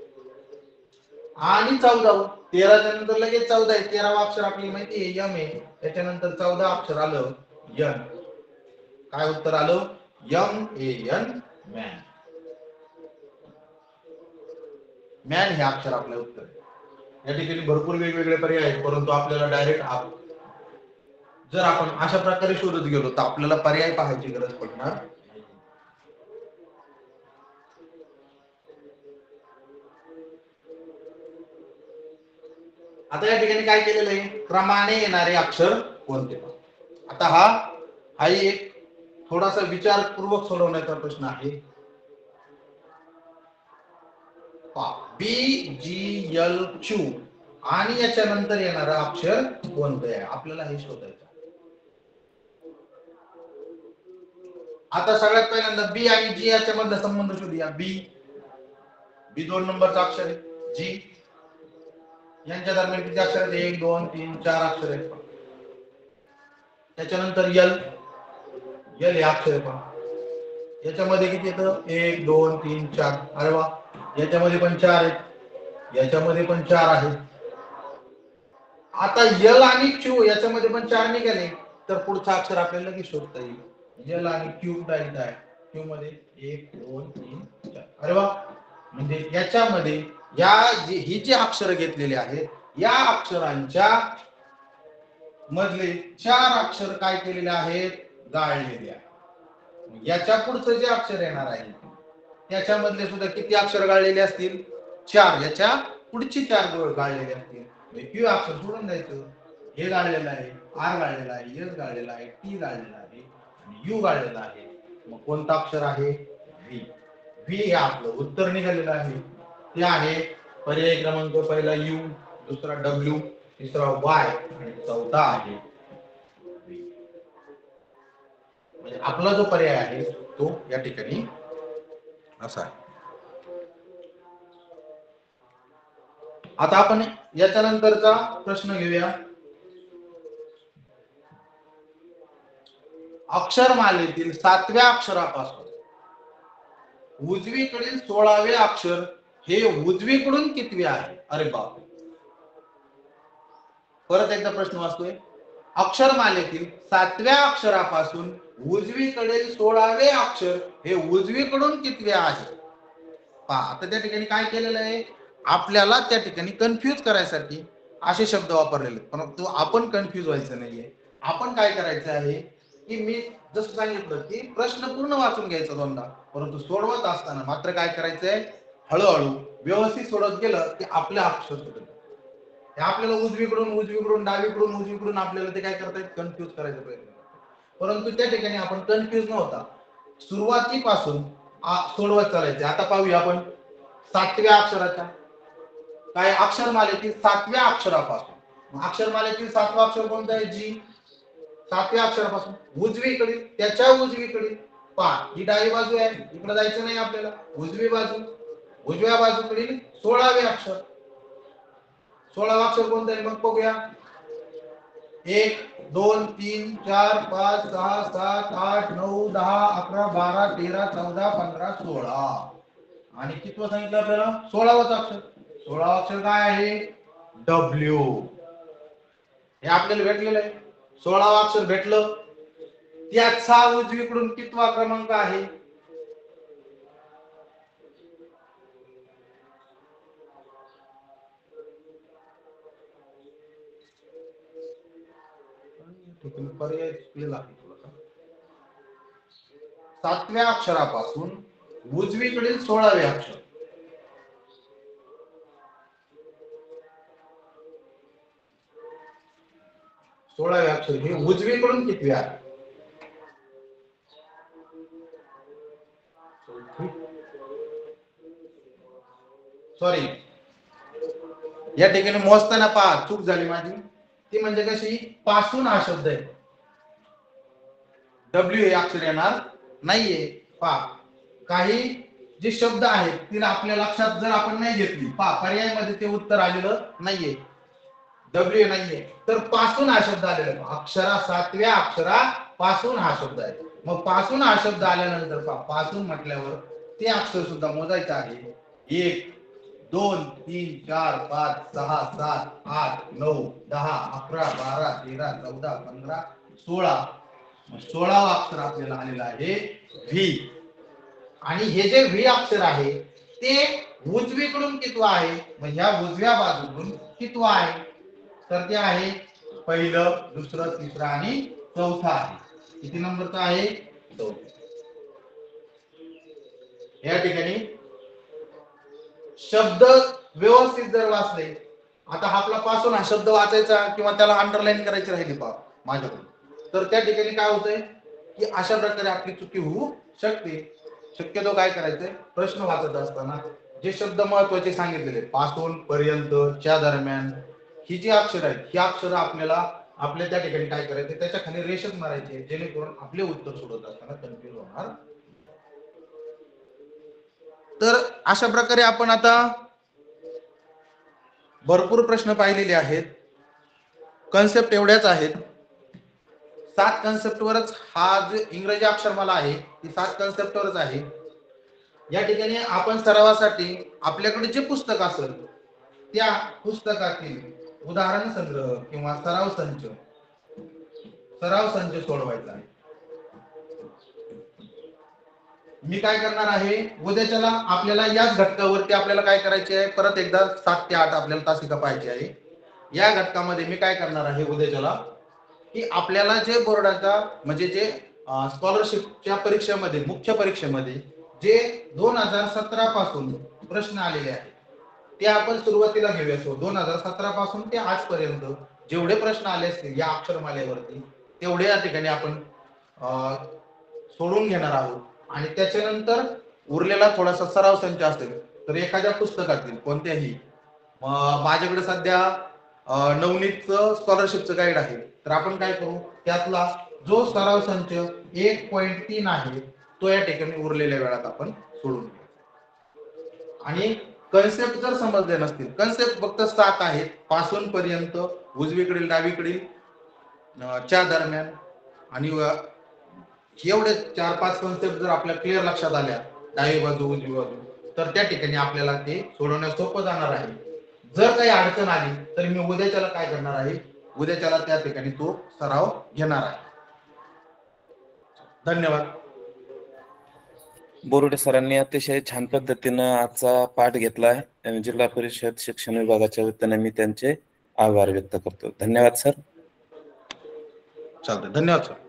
[SPEAKER 2] आणि चौदावं, तेराच्या नंतर लगेच चौदा आहे, तेरावा अक्षर आपल्याला माहिती आहे यम आहे. त्याच्यानंतर चौदा अक्षर आलं यन. काय उत्तर आलं? M A N man. Man हे अक्षर आपलं उत्तर आहे. या ठिकाणी भरपूर वेगवेगळे पर्याय आहेत परंतु आपल्याला डायरेक्ट जर आपण अशा प्रकारे शोधत गेलो तर आपल्याला पर्याय पाहायची गरज पडणार. आता या ठिकाणी काय केलेलं आहे? क्रमाने येणारे अक्षर कोणते? आता हा हा एक थोडासा विचारपूर्वक सोडवण्याचा प्रश्न आहे. बी जी एल क्यू आणि याच्या नंतर येणारं अक्षर कोणतं आहे आपल्याला हे शोधायचं. आता सगळ्यात पहिल्यांदा बी आणि जी याच्या मधला संबंध शोधूया. बी बी दोन नंबरचा अक्षर आहे. जी यांच्या दरम्यान किती अक्षर आहेत? एक दोन तीन चार अक्षर आहेत. त्याच्यानंतर यल यल हे अक्षर आहे पहा. याच्यामध्ये किती येतं? एक दोन तीन चार. अरे वा, याच्यामध्ये पण चार आहेत, याच्यामध्ये पण चार आहेत. आता यल आणि क्यू याच्यामध्ये पण चार निघाले तर पुढचा अक्षर आपल्याला लगेच शोधता येईल. यल आणि क्यू डायरेक्ट आहे. क्यू मध्ये एक दोन तीन चार. अरे वा, म्हणजे याच्यामध्ये या जी ही जी अक्षर घेतलेली आहेत या अक्षरांच्या मधले चार अक्षर काय केलेले आहेत? गाळलेले आहेत. याच्या पुढचं जे अक्षर येणार आहे त्याच्यामधले सुद्धा किती अक्षर गाळलेले असतील? चार याच्या पुढची चार बोर्ड गाळलेले असतील क्यू अक्षर सोडून द्यायचं. हे गाळलेलं आहे, आर गाळलेला आहे, एस गाळलेला आहे, टी गाळलेला आहे आणि यू गाळलेला आहे. मग कोणतं अक्षर आहे? व्ही. व्ही हे आपलं उत्तर निघालेलं आहे. ते आहे पर्याय क्रमांक पहिला यू, दुसरा डब्ल्यू, तिसरा वाय आणि चौथा आहे व्ही. म्हणजे आपला जो पर्याय आहे तो या ठिकाणी असा आहे. आता आपण याच्या नंतरचा प्रश्न घेऊया. अक्षरमालेतील सातव्या अक्षरापासून उजवीकडील सोळावे अक्षर हे उजवीकडून कितवे आहे? अरे बाप. परत एकदा प्रश्न वाचतोय. अक्षरमालेतील सातव्या अक्षरापासून उजवीकडील सोळावे अक्षर हे उजवीकडून कितवे आहे? पहा आता त्या ठिकाणी काय केलेलं आहे, आपल्याला त्या ठिकाणी कन्फ्यूज करायसाठी असे शब्द वापरलेले, परंतु आपण कन्फ्यूज व्हायचं नाहीये. आपण काय करायचं आहे की मी जसं सांगितलं की प्रश्न पूर्ण वाचून घ्यायचा दोनदा, परंतु सोडवत असताना मात्र काय करायचंय, हळूहळू व्यवस्थित सोडत गेलं की आपले अक्षर सुटत. आपल्याला उजवीकडून उजवीकडून डावीकडून उजवीकडून आपल्याला ते काय करतायत, कन्फ्यूज करायचा प्रयत्न करतात. परंतु त्या ठिकाणी आपण कन्फ्यूज नव्हता, सुरुवातीपासून सोडवत चालायचे. आता पाहूया आपण सातव्या अक्षराच्या काय अक्षरमालेतील सातव्या अक्षरापासून. अक्षरमालेतील सातवा अक्षर कोणतं आहे? जी. सातव्या अक्षरापासून उजवीकडील, त्याच्या उजवीकडील पहा ही डावी बाजू आहे, इकडे जायचं नाही आपल्याला, उजवी बाजू, उजव्या बाजूकडील सोळावे अक्षर. सोळावा अक्षर कोणतं आहे मग बघूया. एक दोन तीन चार पाच सहा सात आठ नऊ दहा अकरा बारा तेरा चौदा पंधरा सोळा आणि कितवं सांगितलं आपल्याला? सोळावाच अक्षर. सोळावा अक्षर काय आहे? डब्ल्यू. हे आपल्याला भेटलेलं आहे. सोळावा अक्षर भेटलं. त्याचा उजवीकडून कितवा क्रमांक आहे? पर्याय चुकलेला आहे थोडासा. सातव्या अक्षरापासून उजवीकडील सोळावे अक्षर. सोळावे अक्षर हे उजवीकडून कितवे आहे? सॉरी, या ठिकाणी मोजताना पहा चूक झाली माझी. ती म्हणजे कशी, पासून हा शब्द आहे, डब्ल्यू हे अक्षर येणार नाहीये. पहा काही जे शब्द आहेत तिला आपल्या लक्षात जर आपण नाही घेतली, पहा पर्यायामध्ये ते उत्तर आलेलं नाहीये, डब्ल्यू नाहीये, तर पासून हा शब्द आलेला. अक्षरा सातव्या अक्षरा पासून हा शब्द आहे. मग पासून हा शब्द आल्यानंतर पहा पासून म्हटल्यावर ते अक्षर सुद्धा मोजायचं आहे. एक दोन तीन चार पाच सहा सात आठ नऊ दहा अकरा बारा तेरा चौदा पंधरा सोळा. सोळावा अक्षर आपल्याला आलेला आहे व्ही. आणि हे जे व्ही अक्षर आहे ते उजवीकडून कितवा आहे? म्हणजे ह्या उजव्या बाजूकडून कितवा आहे? तर ते आहे पहिलं, दुसरं, तिसरं आणि चौथा आहे. किती नंबरचा आहे? चौथा. या ठिकाणी शब्द व्यवस्थित जर वाचले, आता आपला पासून हा शब्द वाचायचा किंवा त्याला अंडरलाईन करायची राहिली पहा माझ्याकडून, तर त्या ठिकाणी काय होतंय की अशा प्रकारे आपली चुकी होऊ शकते. शक्यतो काय करायचंय, प्रश्न वाचत असताना जे शब्द महत्वाचे सांगितलेले पासून पर्यंत च्या दरम्यान ही जी अक्षर आहेत, ही अक्षर आपल्याला आपल्या त्या ठिकाणी काय करायचे, त्याच्या खाली रेषच मारायचे, जेणेकरून आपले उत्तर सोडवत असताना कन्फ्युज होणार. तर अशा प्रकारे आपण आता भरपूर प्रश्न पाहिलेले आहेत. कन्सेप्ट एवढ्याच आहेत. सात कन्सेप्ट वरच हा जो इंग्रजी अक्षरमाला आहे ती सात कन्सेप्ट वरच आहे. या ठिकाणी आपण सरावासाठी आपल्याकडे जे पुस्तक असेल त्या पुस्तकातील उदाहरण संग्रह किंवा सराव संच सराव संच सोडवायचा आहे. मी काय करणार आहे, उद्याच्याला आपल्याला याच घटकावरती आपल्याला काय करायचे आहे, परत एकदा सात ते आठ आपल्याला तासिका पाहिजे आहे. या घटकामध्ये मी काय करणार आहे उद्याच्याला, की आपल्याला जे बोर्डाचा म्हणजे जे स्कॉलरशिपच्या परीक्षेमध्ये मुख्य परीक्षेमध्ये जे दोन हजार सतरा पासून प्रश्न आलेले आहेत ते आपण सुरुवातीला घेऊया. सो दोन हजार सतरा पासून ते आजपर्यंत जेवढे प्रश्न आले असतील या अक्षरमालेवरती तेवढे या ठिकाणी आपण सोडून घेणार आहोत. आणि त्याच्यानंतर उरलेला थोडासा सराव संच असेल तर एखाद्या पुस्तकातील कोणत्याही, माझ्याकडे सध्या नवनीतचं स्कॉलरशिपचं गाईड आहे, तर आपण काय करू, त्यातला जो सराव संच एक पॉईंट तीन आहे तो या ठिकाणी उरलेल्या वेळात आपण सोडून घेऊ. आणि कन्सेप्ट जर समजले नसतील, कन्सेप्ट फक्त सात आहेत, पासून पर्यंत, उजवीकडील डावीकडील, च्या दरम्यान, आणि एवढे चार पाच कन्सेप्ट जर आपल्या क्लिअर लक्षात आल्या, डावी बाजू उजवी बाजू, तर त्या ठिकाणी आपल्याला ते सोडवण्यास सोपं जाणार आहे. जर काही अडचण आली तर मी उद्याच्याला काय करणार आहे, उद्याच्याला त्या ठिकाणी तो सराव घेणार आहे. धन्यवाद.
[SPEAKER 1] बोरुडे सरांनी अतिशय छान पद्धतीनं आजचा पाठ घेतला आहे. जिल्हा परिषद शिक्षण विभागाच्या वतीने मी त्यांचे आभार व्यक्त करतो. धन्यवाद सर.
[SPEAKER 2] चालतंय, धन्यवाद सर.